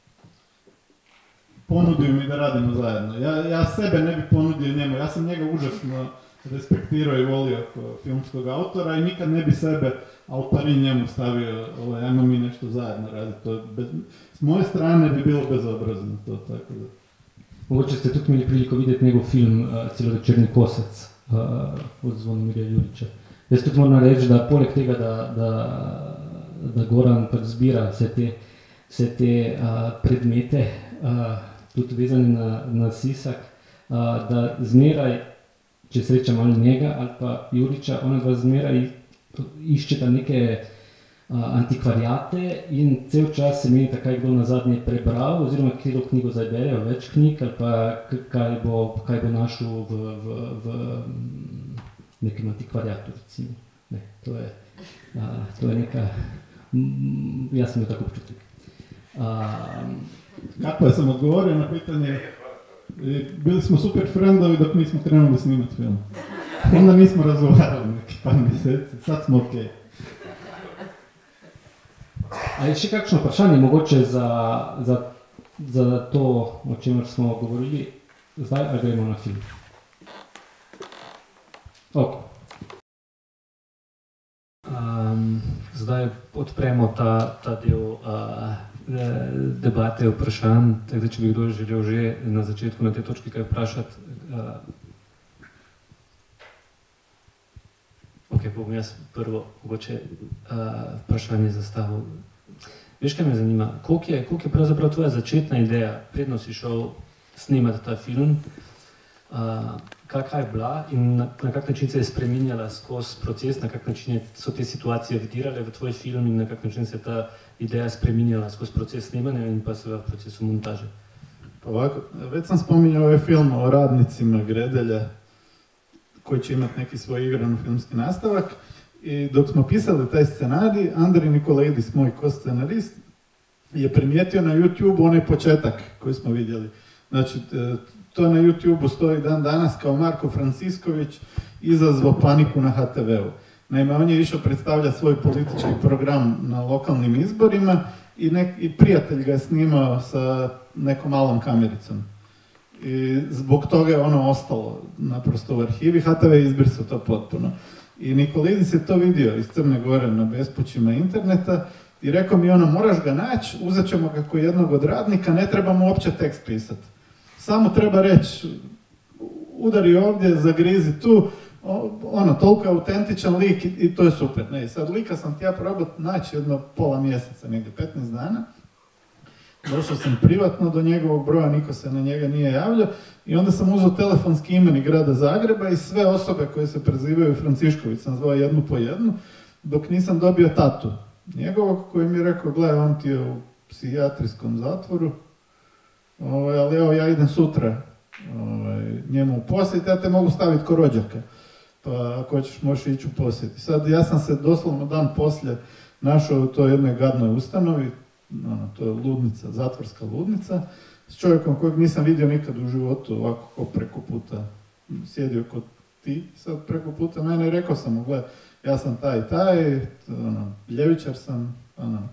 ponudio mi da radimo zajedno. Ja, ja sebe ne bi ponudio njemu, ja sam njega užasno respektirao i volio kao filmskog autora i nikad ne bi sebe al pari njemu stavio, ovaj, ajmo mi nešto zajedno raditi. To bez, s moje strane bi bilo bezobrazno to, tako da. Mogoče ste tudi imeli priliko videti njegov film uh, Celovečerni kosac uh, od Zvonimirja Jurića. Jaz tudi moram reči, da poleg tega, da, da, da Goran pač zbira vse te, vse te uh, predmete, uh, tudi vezane na, na Sisak, uh, da zmeraj, če srečam ali njega ali pa Jurića, ona dva zmeraj iščeta neke uh, antikvariate in cel čas se meni, kaj kdo nazadnje prebral, oziroma katero knjigo zdaj berejo, več knjig, ali pa kaj bo, kaj bo našel v, v, v nekem antikvariatu, recimo. Ne, to je, uh, to je neka, mm, jaz sem jo tako občutek. Uh, Kako sam odgovorio na pitanje, bili smo super friendovi dok nismo krenuli snimati film. Onda nismo razgovarali neki par mjeseci, sad smo okej. A je še kakšno vprašanje mogoče za, za, za to, o čemer smo govorili zdaj, ali gremo na film? Ok. zdaj odpremo ta, ta del a, debate, vprašanj, tako da če bi kdo želel že na začetku na tej točki kaj vprašati. A, ok, bom jaz prvo mogoče a, vprašanje zastavil. Veš, kaj me zanima, koliko je, koliko je pravzaprav tvoja začetna ideja, predno si šel snemati ta film, uh, kakva je bila in na, na kak način se je spreminjala skozi proces, na kak način so te situacije vdirale v tvoj film in na kak način se je ta ideja spreminjala skozi proces snemanja in pa seveda v procesu montaže? Ovako, već sam spominjao ovaj film o radnicima Gredelja koji će imati neki svoj igrani filmski nastavak. I dok smo pisali taj scenarij, Andrej Nikolaidis, moj ko-scenarist, je primijetio na YouTube onaj početak koji smo vidjeli. Znači, to na YouTube stoji dan danas kao Marko Francisković izazvao paniku na ha te veu. Naime, on je išao predstavljati svoj politički program na lokalnim izborima i, nek, i prijatelj ga je snimao sa nekom malom kamericom. I zbog toga je ono ostalo naprosto u arhivi, ha te ve je izbrisao to potpuno. I Nikolaidis je to vidio iz Crne Gore na bespućima interneta i rekao mi ono, moraš ga naći, uzet ćemo ga kao jednog od radnika, ne trebamo uopće tekst pisati. Samo treba reći, udari ovdje, zagrizi tu, ono, toliko autentičan lik i, i to je super. Ne, sad lika sam ti ja probao naći jedno pola mjeseca, negdje petnaest dana. Došao sam privatno do njegovog broja, niko se na njega nije javljao i onda sam uzeo telefonski imenik grada Zagreba i sve osobe koje se prezivaju Francišković sam zvao jednu po jednu, dok nisam dobio tatu njegovog koji mi je rekao, gledaj, on ti je u psihijatrijskom zatvoru, ovaj, ali evo ja idem sutra ovaj, njemu u posjet, ja te mogu staviti ko rođaka, pa ako hoćeš možeš ići u posjet. Sad ja sam se doslovno dan poslije našao u toj jednoj gadnoj ustanovi, ono, to je ludnica, zatvorska ludnica, s čovjekom kojeg nisam vidio nikad u životu, ovako ko preko puta, sjedio kod ti sad preko puta mene i rekao sam mu, gledaj, ja sam taj i taj, ono, ljevičar sam, ono,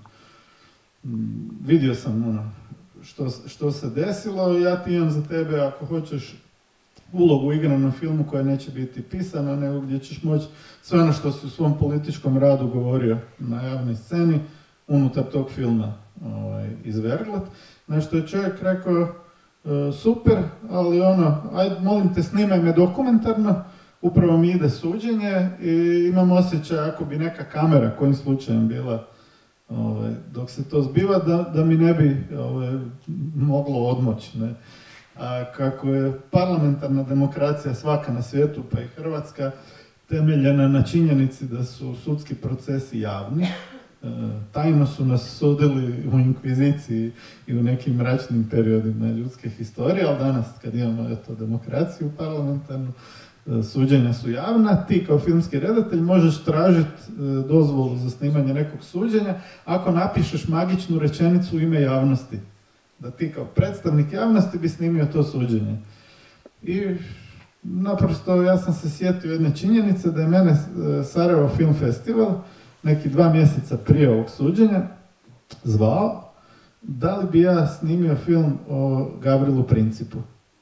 vidio sam ono, što, što se desilo, ja ti imam za tebe, ako hoćeš, ulogu u igranom filmu koja neće biti pisana, nego gdje ćeš moći sve ono što si u svom političkom radu govorio na javnoj sceni, unutar tog filma ovaj, izverglat. Znači što je čovjek rekao, e, super, ali ono, ajde, molim te, snimaj me dokumentarno, upravo mi ide suđenje i imam osjećaj ako bi neka kamera kojim slučajem bila ovaj, dok se to zbiva, da, da mi ne bi ovaj, moglo odmoći. Ne? A kako je parlamentarna demokracija svaka na svijetu, pa i Hrvatska, temeljena na činjenici da su sudski procesi javni, tajno su nas sudili u inkviziciji i u nekim mračnim periodima ljudske historije, ali danas kad imamo eto, demokraciju parlamentarnu, suđenja su javna, ti kao filmski redatelj možeš tražiti dozvolu za snimanje nekog suđenja ako napišeš magičnu rečenicu u ime javnosti. Da ti kao predstavnik javnosti bi snimio to suđenje. I naprosto ja sam se sjetio jedne činjenice da je mene Sarajevo Film Festival neki dva mjeseca prije ovog suđenja zvao da li bi ja snimio film o Gavrilu Principu.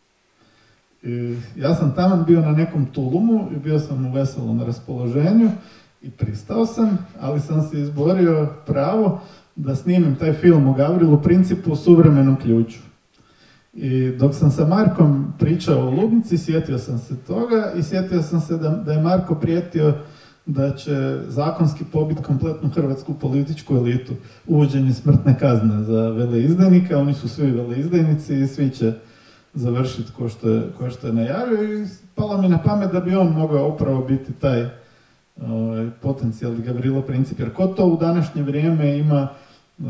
I ja sam taman bio na nekom tulumu i bio sam u veselom raspoloženju i pristao sam, ali sam se izborio pravo da snimim taj film o Gavrilu Principu u suvremenom ključu. I dok sam sa Markom pričao o Ludnici, sjetio sam se toga i sjetio sam se da, da je Marko prijetio da će zakonski pobiti kompletnu hrvatsku političku elitu. Uvođenje smrtne kazne za veleizdajnike, oni su svi veleizdajnici i svi će završiti ko što je, ko što je najavio i palo mi na pamet da bi on mogao upravo biti taj ovaj, potencijalni Gavrilo Princip. Jer ko to u današnje vrijeme ima e,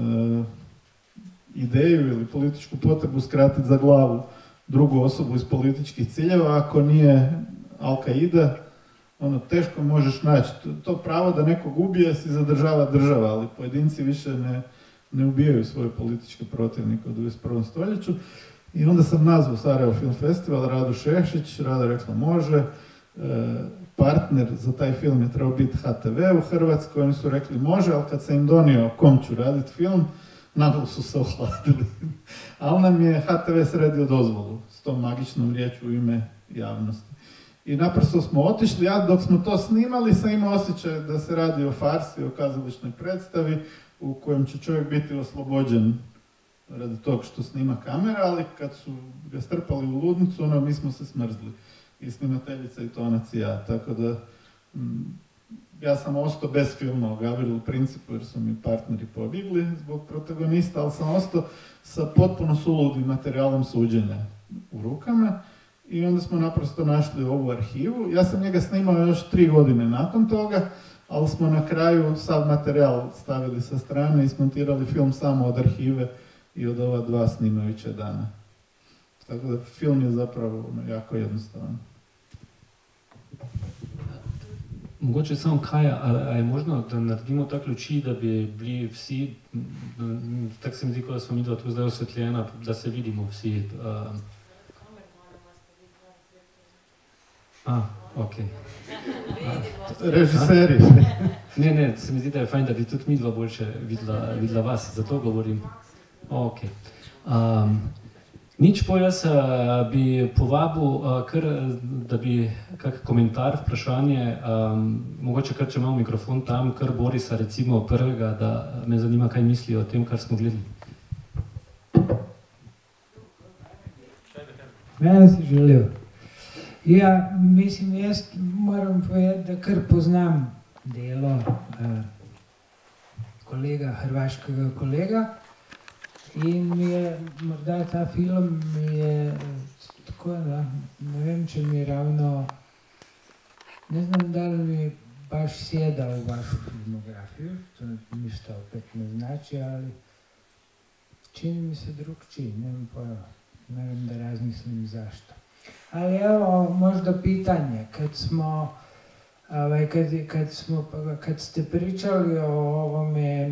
ideju ili političku potrebu skratiti za glavu drugu osobu iz političkih ciljeva, ako nije Al-Qaida, ono, teško možeš naći. To, to pravo da nekog ubije si zadržava država, ali pojedinci više ne, ne ubijaju svoje političke protivnike u dvadeset prvom stoljeću. I onda sam nazvao Sarajevo Film Festival, Radu Šešić, Rada rekla može, e, partner za taj film je trebao biti ha te ve u Hrvatskoj, oni su rekli može, ali kad sam im donio kom ću raditi film, naglo su se ohladili. Ali nam je ha te ve sredio dozvolu s tom magičnom riječu u ime javnosti. I naprosto smo otišli, ja dok smo to snimali sam imao osjećaj da se radi o farsi, o kazališnoj predstavi u kojem će čovjek biti oslobođen radi tog što snima kamera, ali kad su ga strpali u ludnicu, ono, mi smo se smrzli. I snimateljica i tonac i ja, tako da m, ja sam ostao bez filma o Gavrilu u principu jer su mi partneri pobjegli zbog protagonista, ali sam ostao sa potpuno suludim materijalom suđenja u rukama i onda smo naprosto našli ovu arhivu. Ja sam njega snimao još tri godine nakon toga, ali smo na kraju sav materijal stavili sa strane i smontirali film samo od arhive i od ova dva snimajuća dana. Tako da film je zapravo ono, jako jednostavan. Mogoče samo kaj, a, a je možno, da naredimo tak luči, da bi bili vsi, tako se mi zdi, da smo mi tu zdaj osvetljena, da se vidimo vsi. Uh. A, ok. Režiseri. Ne, ne, se mi zdi, da je fajn, da bi tudi mi dva boljše videla, videla vas, zato govorim. Ok. Um, nič po jaz uh, bi povabil, uh, kar, da bi kak komentar, vprašanje, um, mogoče kar če imamo mikrofon tam, kar Borisa recimo prvega, da me zanima, kaj misli o tem, kar smo gledali. Mene si želel. Ja, mislim, jaz moram povedati, da kar poznam delo uh, kolega, hrvaškega kolega. In mi je, morda ta film mi je tako, da ne vem, če mi je ravno, ne znam, da li mi baš sjeda v vašo filmografiju, to ništa opet ne znači, ali čini mi se drugčiji, ne vem pojma, ne vem da razmislim zašto. Ali evo, možda pitanje, kad smo, ovaj, kad, kad smo, kad ste pričali o ovome,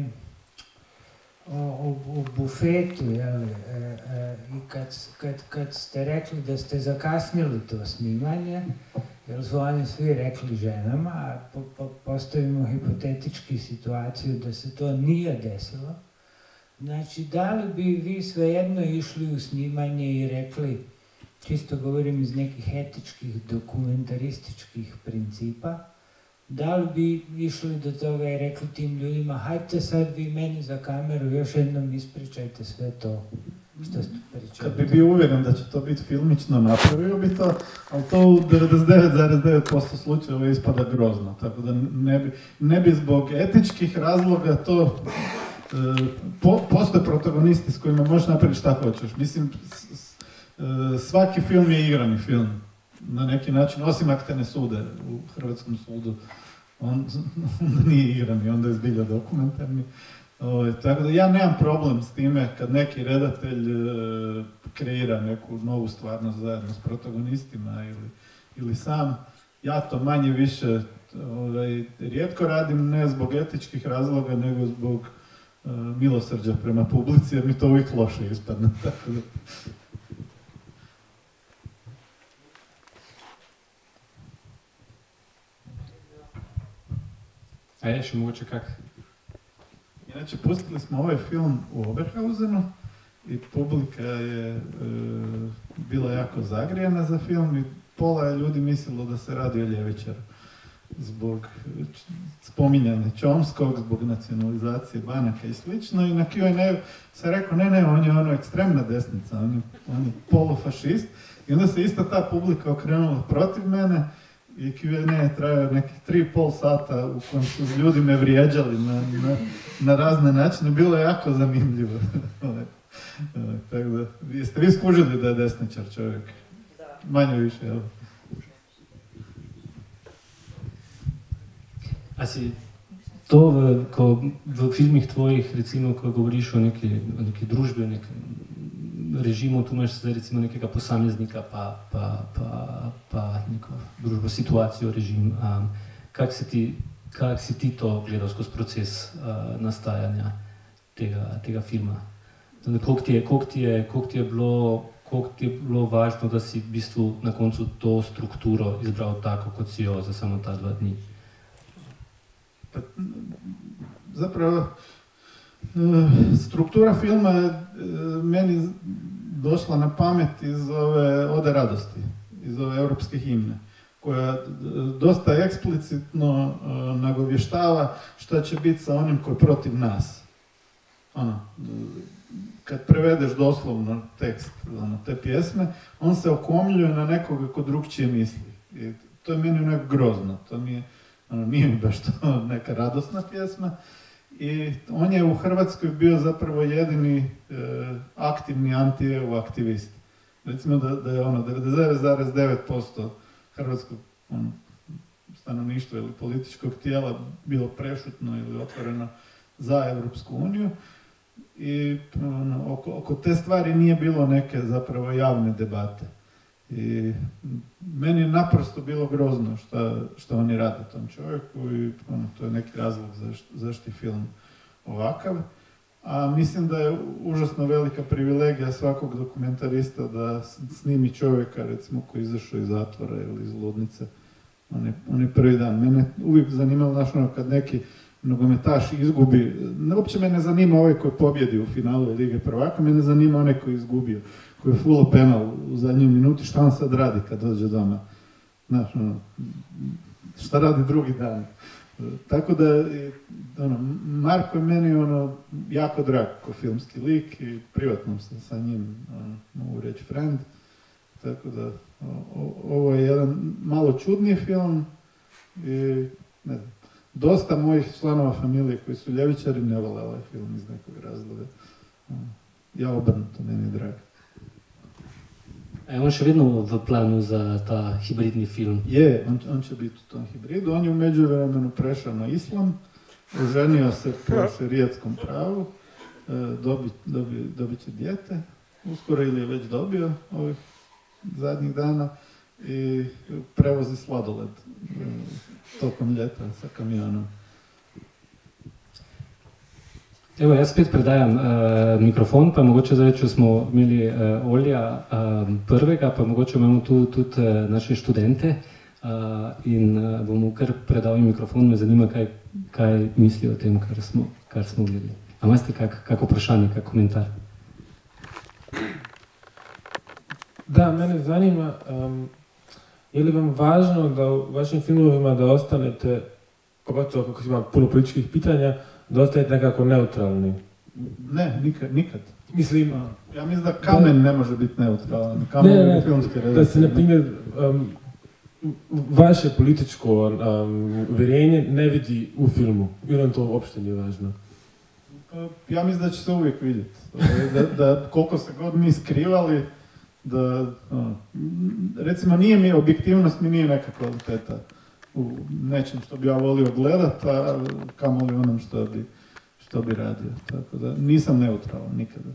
O, o, o bufetu, jel, e, e, i kad, kad, kad ste rekli da ste zakasnili to snimanje, jer su oni svi rekli ženama, a po, po, postavimo hipotetički situaciju da se to nije desilo, znači da li bi vi svejedno išli u snimanje i rekli, čisto govorim iz nekih etičkih, dokumentarističkih principa, da li bi išli do toga i rekli tim ljudima, hajte sad vi meni za kameru, još jednom ispričajte sve to što ste pričali. Kad bi bio uvjeren da će to biti filmično, napravio bi to, ali to u devedeset devet zarez devet posto slučajeva ispada grozno, tako da ne bi, ne bi zbog etičkih razloga to, e, po, postoje protagonisti s kojima možeš napraviti šta hoćeš. Mislim, s, s, e, svaki film je igrani film. Na neki način, osim ako te ne sude u hrvatskom sudu, on, onda nije igrani, onda je zbilja dokumentarni. O, tako da ja nemam problem s time kad neki redatelj e, kreira neku novu stvarnost zajedno s protagonistima ili, ili sam. Ja to manje više ovaj, rijetko radim, ne zbog etičkih razloga, nego zbog e, milosrđa prema publici, jer mi to uvijek loše ispadne. Tako da. A je še mogoče kak? Inače, pustili smo ovaj film u Oberhausenu i publika je e, bila jako zagrijana za film i pola je ljudi mislilo da se radi o ljevičaru. Zbog spominjanja Chomskog, zbog nacionalizacije banaka i slično. I na Q and A se rekao, ne, ne, on je ono ekstremna desnica, on je, on je polufašist. I onda se ista ta publika okrenula protiv mene. I Q and A je trajao nekih tri i pol sata u kojem su ljudi me vrijeđali na, na, na razne načine. Bilo je jako zanimljivo. Tako da, jeste vi skužili da je desničar čovjek? Da. Manje više, evo. A si to, v, ko v filmih tvojih, recimo, ko govoriš o neki, o neki družbi, o nekem režimu, tu imaš zdaj recimo nekega posameznika, pa, pa, pa, pa neko družbo, situacijo, režim. Um, kak, si ti, kak si ti to gledal skozi proces uh, nastajanja tega, tega filma? Koliko ti je, koliko ti je, koliko ti je bilo, koliko ti je bilo važno, da si v bistvu na koncu to strukturo izbral tako, kot si jo za samo ta dva dni? Pa, zapravo, struktura filma je meni došla na pamet iz ove Ode radosti, iz ove europske himne, koja dosta eksplicitno uh, nagovještava šta će biti sa onim koji je protiv nas. Ono, kad prevedeš doslovno tekst ono, te pjesme, on se okomljuje na nekoga ko drugčije misli. I to je meni onak grozno, to mi je, ono, nije mi baš to neka radosna pjesma. I on je u Hrvatskoj bio zapravo jedini e, aktivni anti-E U aktivist. Recimo da, da je ono devedeset devet zarez devet posto hrvatskog ono, stanovništva ili političkog tijela bilo prešutno ili otvoreno za Europsku uniju. I ono, oko, oko te stvari nije bilo neke zapravo javne debate. I meni je naprosto bilo grozno šta, šta oni rade tom čovjeku i ono, to je neki razlog zašto, zašto je film ovakav. A mislim da je užasno velika privilegija svakog dokumentarista da snimi čovjeka, recimo, koji je izašao iz zatvora ili iz ludnice. On je, on je prvi dan. Mene uvijek zanimalo, znaš, ono, kad neki nogometaš izgubi, uopće me ne zanima ovaj koji pobjedi u finalu Lige prvaka, mene zanima onaj koji je izgubio, koji je fullo penal u zadnjoj minuti, šta on sad radi kad dođe doma. Znaš, ono, šta radi drugi dan. Tako da, ono, Marko je meni ono, jako drag ko filmski lik i privatno sam sa njim, ono, mogu reći friend. Tako da, o, ovo je jedan malo čudniji film i, ne znam, dosta mojih članova familije koji su ljevičari ne vole ovaj film iz nekog razloga. Ja obrnuto, meni je drag. Je on še vedno v planu za ta hibridni film? Je, on, on će biti u tom hibridu. On je u međuvremenu prešao na islam, oženio se po šerijatskom pravu, dobit, dobi, dobit će dijete, uskoro ili je već dobio ovih zadnjih dana i prevozi sladoled tokom ljeta sa kamionom. Evo, jaz spet predajam uh, mikrofon, pa mogoče zdaj, če smo imeli uh, Olja uh, prvega, pa mogoče imamo tu tudi uh, naše študente uh, in uh, bomo kar predal mikrofon, me zanima, kaj, kaj misli o tem, kar smo, kar smo gledali. A imate kak, kako vprašanje, kak komentar? Da, mene zanima, um, je li vam važno da u vašim filmovima da ostanete, pogotovo kako ima puno političkih pitanja, da ostanete nekako neutralni? Ne, nikad. nikad. Mislim, ja mislim da kamen da, ne može biti neutralan. Kamen ne, ne, filmske da se, na primjer, um, vaše političko um, uvjerenje ne vidi u filmu, ili vam to uopšte nije važno? Ja mislim da će se uvijek vidjeti. Da, da koliko se god mi skrivali, da, ono, recimo, nije mi, objektivnost mi nije neka kvaliteta u nečem što bi ja volio gledat, a kamoli onom što bi, što bi radio. Tako da nisam neutralan nikada.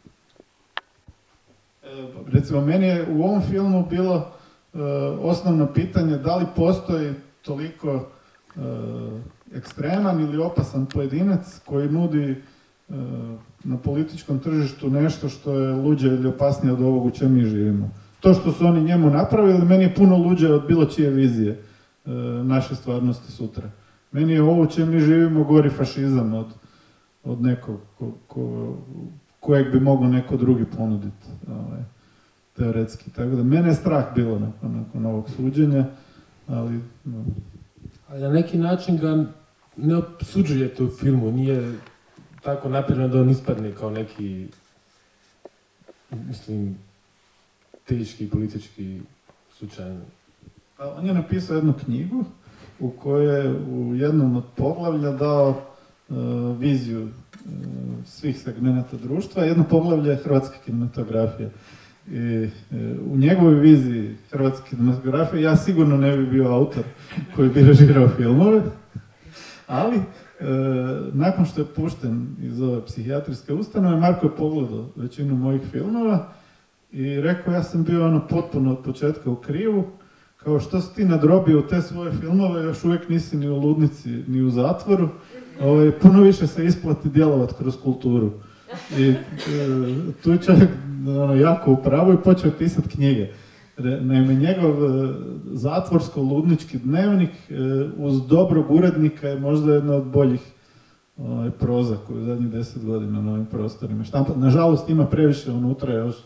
E, recimo, meni je u ovom filmu bilo e, osnovno pitanje da li postoji toliko e, ekstreman ili opasan pojedinac koji nudi e, na političkom tržištu nešto što je luđe ili opasnije od ovog u čem mi živimo. To što su oni njemu napravili, meni je puno luđe od bilo čije vizije e, naše stvarnosti sutra. Meni je ovo u čem mi živimo gori fašizam od, od nekog ko, ko, kojeg bi mogao neko drugi ponuditi, ovaj, teoretski. Tako da mene je strah bilo nakon, nakon ovog suđenja, ali... No. Ali na neki način ga ne opsuđujete u filmu, nije tako napredno da on ispadne kao neki, mislim, teški politički slučajno. On je napisao jednu knjigu u kojoj je u jednom od poglavlja dao uh, viziju uh, svih segmenata društva. Jedno poglavlje je hrvatska kinematografija. I uh, u njegovoj viziji hrvatske kinematografije ja sigurno ne bi bio autor koji bi režirao filmove, ali E, nakon što je pušten iz ove psihijatrijske ustanove, Marko je pogledao većinu mojih filmova i rekao, ja sam bio ono potpuno od početka u krivu, kao što si ti nadrobio te svoje filmove, još uvijek nisi ni u ludnici, ni u zatvoru, ovaj, puno više se isplati djelovati kroz kulturu. I e, tu je čovjek ono, jako u pravu i počeo pisati knjige. Naime, njegov zatvorsko-ludnički dnevnik uz dobrog urednika je možda jedna od boljih ovaj, proza koju zadnjih deset godina na ovim prostorima štampa. Nažalost ima previše unutra još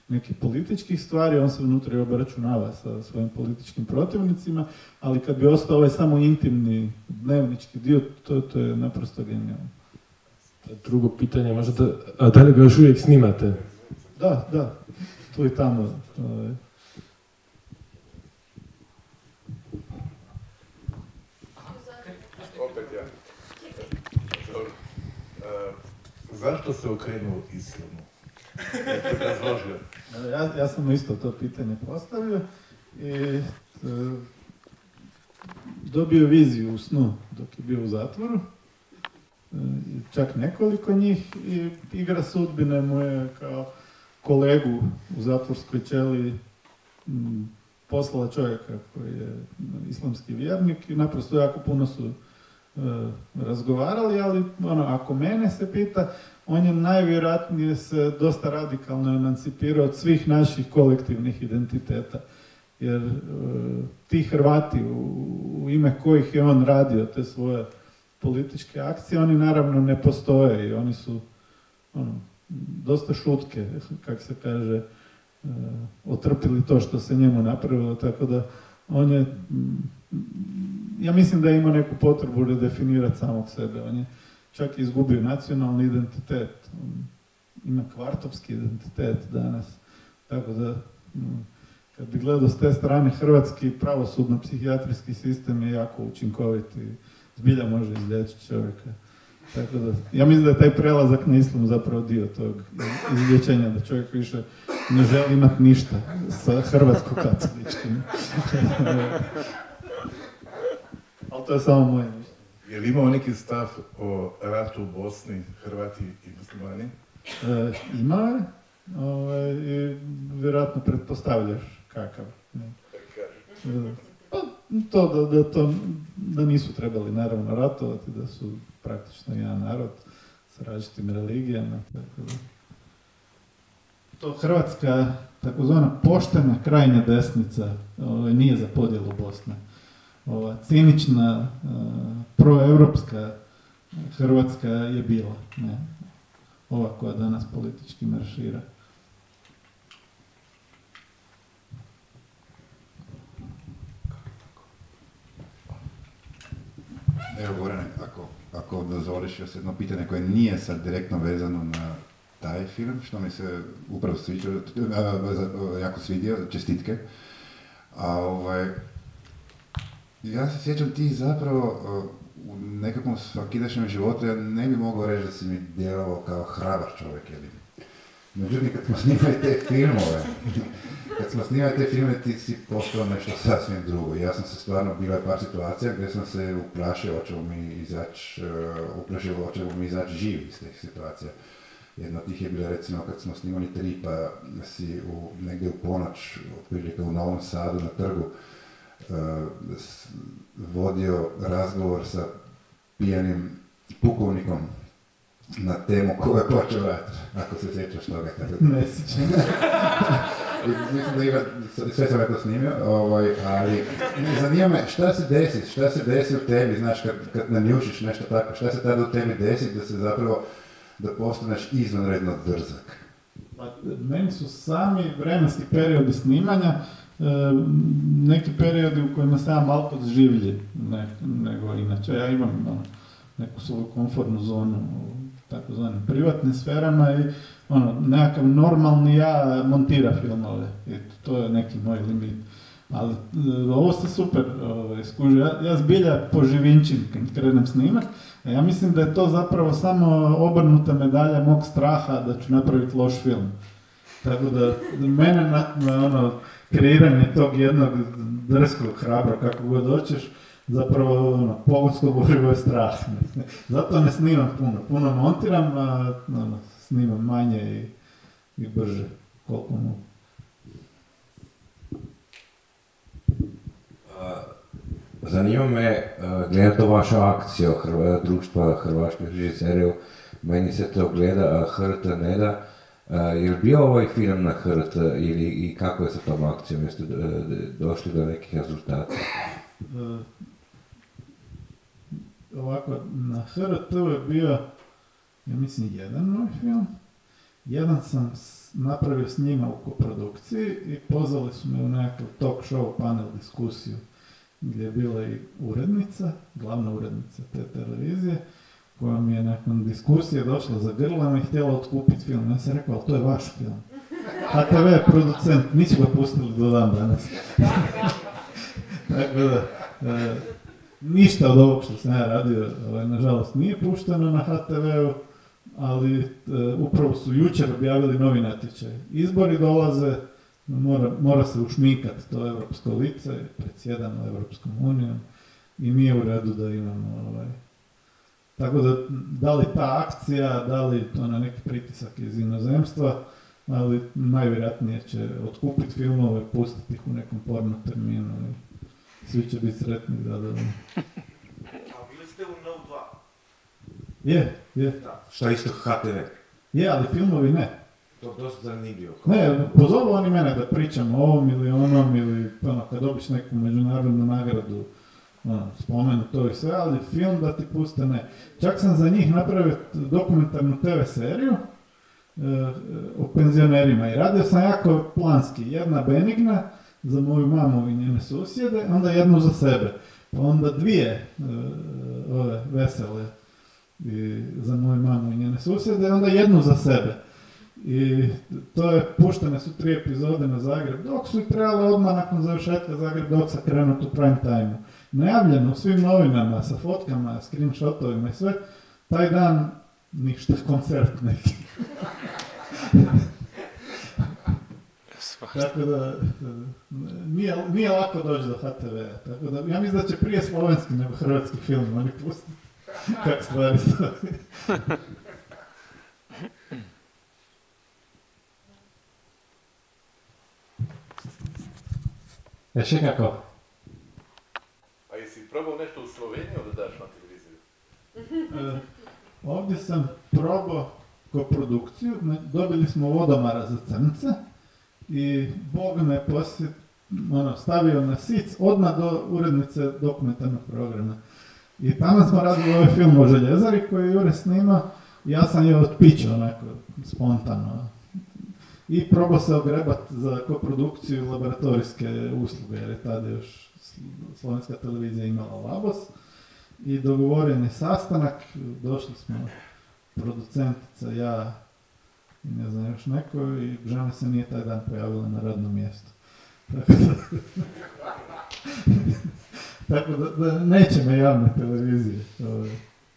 nekih političkih stvari, on se unutra i obračunava sa svojim političkim protivnicima, ali kad bi ostao ovaj samo intimni, dnevnički dio, to, to je naprosto genijalno. Drugo pitanje, možda, a da li ga još uvijek snimate? Da, da, tu i tamo. Ovaj. Opet ja. Dobro. E, zašto se okrenuo islamu? Razložio. Ja, ja sam isto to pitanje postavio i e, dobio viziju u snu dok je bio u zatvoru. E, čak nekoliko njih i igra sudbine mu je kao kolegu u zatvorskoj ćeliji m, poslala čovjeka koji je islamski vjernik i naprosto jako puno su e, razgovarali, ali ono, ako mene se pita, on je najvjerojatnije se dosta radikalno emancipirao od svih naših kolektivnih identiteta. Jer e, ti Hrvati u, u ime kojih je on radio te svoje političke akcije, oni naravno ne postoje i oni su ono, dosta šutke, kak se kaže, e, otrpili to što se njemu napravilo, tako da on je, ja mislim da je imao neku potrebu redefinirati samog sebe, on je čak izgubio nacionalni identitet, on ima kvartovski identitet danas, tako da kad bi gledao s te strane, hrvatski pravosudno-psihijatrijski sistem je jako učinkovit i zbilja može izlječiti čovjeka. Tako da, ja mislim da je taj prelazak na islam zapravo dio tog izlječenja, da čovjek više ne želi imati ništa sa hrvatsko-katoličkim. Ali to je samo moje mišljenje. Je li imao neki stav o ratu u Bosni, Hrvati i muslimani? E, imao je, ovaj, i vjerojatno pretpostavljaš kakav. Ne. Pa, to da, da, to da nisu trebali naravno ratovati, da su praktično jedan narod s različitim religijama. Tako da. To hrvatska, takozvana poštena krajnja desnica, ovaj, nije za podjelu Bosne. Ova cinična, uh, proevropska Hrvatska je bila, ne, ova koja danas politički maršira. Evo Gorane, ako, ako dozvoliš još jedno pitanje koje nije sad direktno vezano na taj film, što mi se upravo sviđa, jako svidio, čestitke. A ovaj, ja se sjećam ti zapravo u nekakvom svakidašnjem životu, ja ne bi mogao reći da si mi djelovao kao hrabar čovjek jedin. Međutim, kad smo snimali te filmove, kad smo snimali te filmove, ti si postao nešto sasvim drugo. Ja sam se stvarno, bila je par situacija gdje sam se uplašio hoćemo mi izaći, uh, uplašio hoćemo mi izaći živi iz tih situacija. Jedna od tih je bila recimo kad smo snimali tri, pa si u, negdje u ponoć, otprilike u Novom Sadu na trgu, uh, vodio razgovor sa pijanim pukovnikom na temu ko je počeo rat, ako se sjećaš toga. Ne sjećam. Mislim da ima, sve sam to snimio, ovaj, ali zanima me šta se desi, šta se desi u tebi, znaš, kad, kad nanjušiš nešto tako, šta se tada u tebi desi da se zapravo, da postaneš izvanredno drzak? Pa, meni su sami vremenski periodi snimanja, e, neki periodi u kojima sam ja malo podživlji ne, nego inače. Ja imam no, neku svoju komfortnu zonu u takozvanim privatnim sferama i ono, nekakav normalni ja montira filmove i to je neki moj limit. Ali e, ovo se super ovaj, skuži. Ja, ja zbilja poživinčim kad krenem snimat. Ja mislim da je to zapravo samo obrnuta medalja mog straha da ću napraviti loš film. Tako da mene na, na ono, kreiranje tog jednog drskog hrabra, kako god hoćeš, zapravo ono, pogonsko gorivo je strah. Zato ne snimam puno. Puno montiram, a ono, snimam manje i, i brže, koliko mogu. Zanima me, gleda to vaša akcija Hrva, društva hrvaških režiserjev, meni se to gleda, a H R T ne da. Je li bio ovaj film na H R T ili i kako je sa tom akcijom, jeste došli do nekih rezultata? Uh, ovako, na H R T-u je bio, ja mislim, jedan moj film Jedan sam s- napravio s njima u koprodukciji i pozvali su me u nekakav talk show, panel diskusiju, gdje je bila i urednica, glavna urednica te televizije, koja mi je nakon diskusije došla za grlom i htjela otkupiti film. Ja sam rekao, ali to je vaš film. H T V je producent, nisu ga pustili do dan danas. Tako da, e, ništa od ovog što sam ja radio, ovaj, nažalost, nije pušteno na H T V-u, ali e, upravo su jučer objavili novi natječaj. Izbori dolaze, mora, mora se ušminkati to evropsko lice, predsjedamo Evropskom unijom i nije u redu da imamo ovaj. Tako da, da li ta akcija, da li to na neki pritisak iz inozemstva, ali najvjerojatnije će otkupiti filmove, pustiti ih u nekom porno terminu i svi će biti sretni da da... A bili ste u Nov dva? Je, je. Šta isto H T V? Je, ali filmovi ne. To je dosta zanimljivo. Ne, pozovu oni mene da pričam o ovom ili onom, ili ono, kad dobiš neku međunarodnu nagradu, ono, spomenu to i sve, ali film da ti puste ne. Čak sam za njih napravio dokumentarnu te ve seriju e, o penzionerima i radio sam jako planski. Jedna benigna za moju mamu i njene susjede, onda jednu za sebe. Pa onda dvije e, ove vesele i za moju mamu i njene susjede, onda jednu za sebe. I to je, puštene su tri epizode na Zagreb, dok su i trebale odmah nakon završetka Zagreb Doksa krenuti u prime time-u. Najavljeno u svim novinama, sa fotkama, screenshotovima i sve, taj dan ništa, koncert neki. Tako da, nije, nije lako doći do H T V-a, tako da, ja mislim da će prije slovenski nego hrvatski film oni pustiti, kak stvari stoji. E, še kako? A jesi probao nešto u Sloveniju da daš na televiziju? E, ovdje sam probao koprodukciju, ne- dobili smo Vodomara za crnce i Bog me poslije, ono, stavio na sic odmah do urednice dokumentarnog programa. I tamo smo radili ovaj film o željezari koji je Jure snimao i ja sam je otpičio onako spontano. I probao se ogrebat za koprodukciju i laboratorijske usluge, jer je tada još slovenska televizija imala Labos. I dogovoren je sastanak, došli smo producentica, ja i ne znam još neko, i žena se nije taj dan pojavila na radnom mjestu. Tako da, tako da, da neće me javne televizije. Ovaj.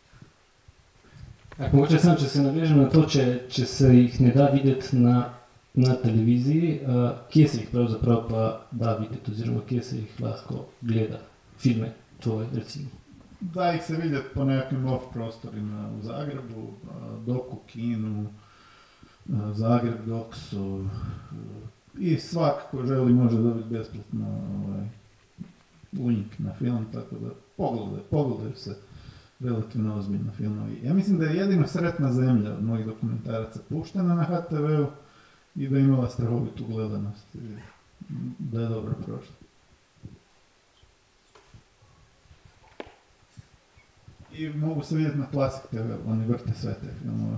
Ako mogoče sam, če se navežem na to, če, če se jih ne da videti na, na televiziji, uh, kje se jih pravzaprav pa da videti, oziroma kje se jih lahko gleda, filme tvoje, recimo. Da ih se vidjeti po nekakvim off prostorima u Zagrebu, a, Doku kinu, a, Zagreb Doksu, i svak ko želi može dobiti besplatno ovaj, link na film, tako da pogledaj, pogledaju se relativno ozbiljno filmovi. Ja mislim da je jedino Sretna zemlja od mojih dokumentaraca puštena na H T V-u i da je imala strahovitu gledanost i da je dobro prošla. I mogu se vidjeti na Classic T V, oni vrte sve te filmove.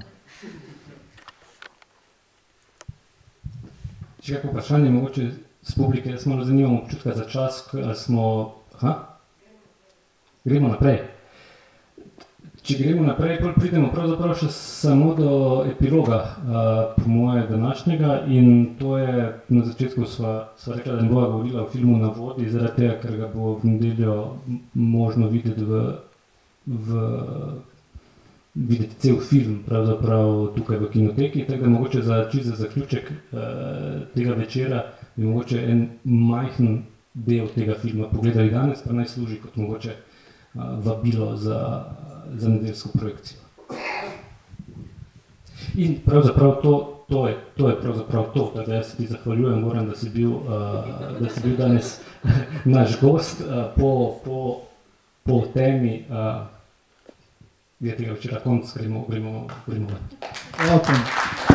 Še kako vprašanje, mogoče z publike, jaz malo zanimamo občutka za čas, ali smo... Ha? Gremo naprej. Če gremo naprej, potem pridemo pravzaprav še samo do epiloga, uh, po moje današnjega, in to je, na začetku sva, sva rekla, da ne bova govorila o filmu Na vodi, zaradi tega, ker ga bo v nedeljo m- možno videti v, v videti cel film, pravzaprav tukaj v kinoteki, tako da mogoče za čisto za zaključek uh, tega večera bi mogoče en majhen del tega filma pogledali danes, pa naj služi kot mogoče uh, vabilo za za nedeljsko projekcijo. In pravzaprav to, to, je, to je pravzaprav to, tako da jaz se ti zahvaljujem, Goran, da si bil, uh, da si bil danes naš gost uh, po, po, po temi, uh, je tega včera konc, gremo, gremo, gremo. Welcome.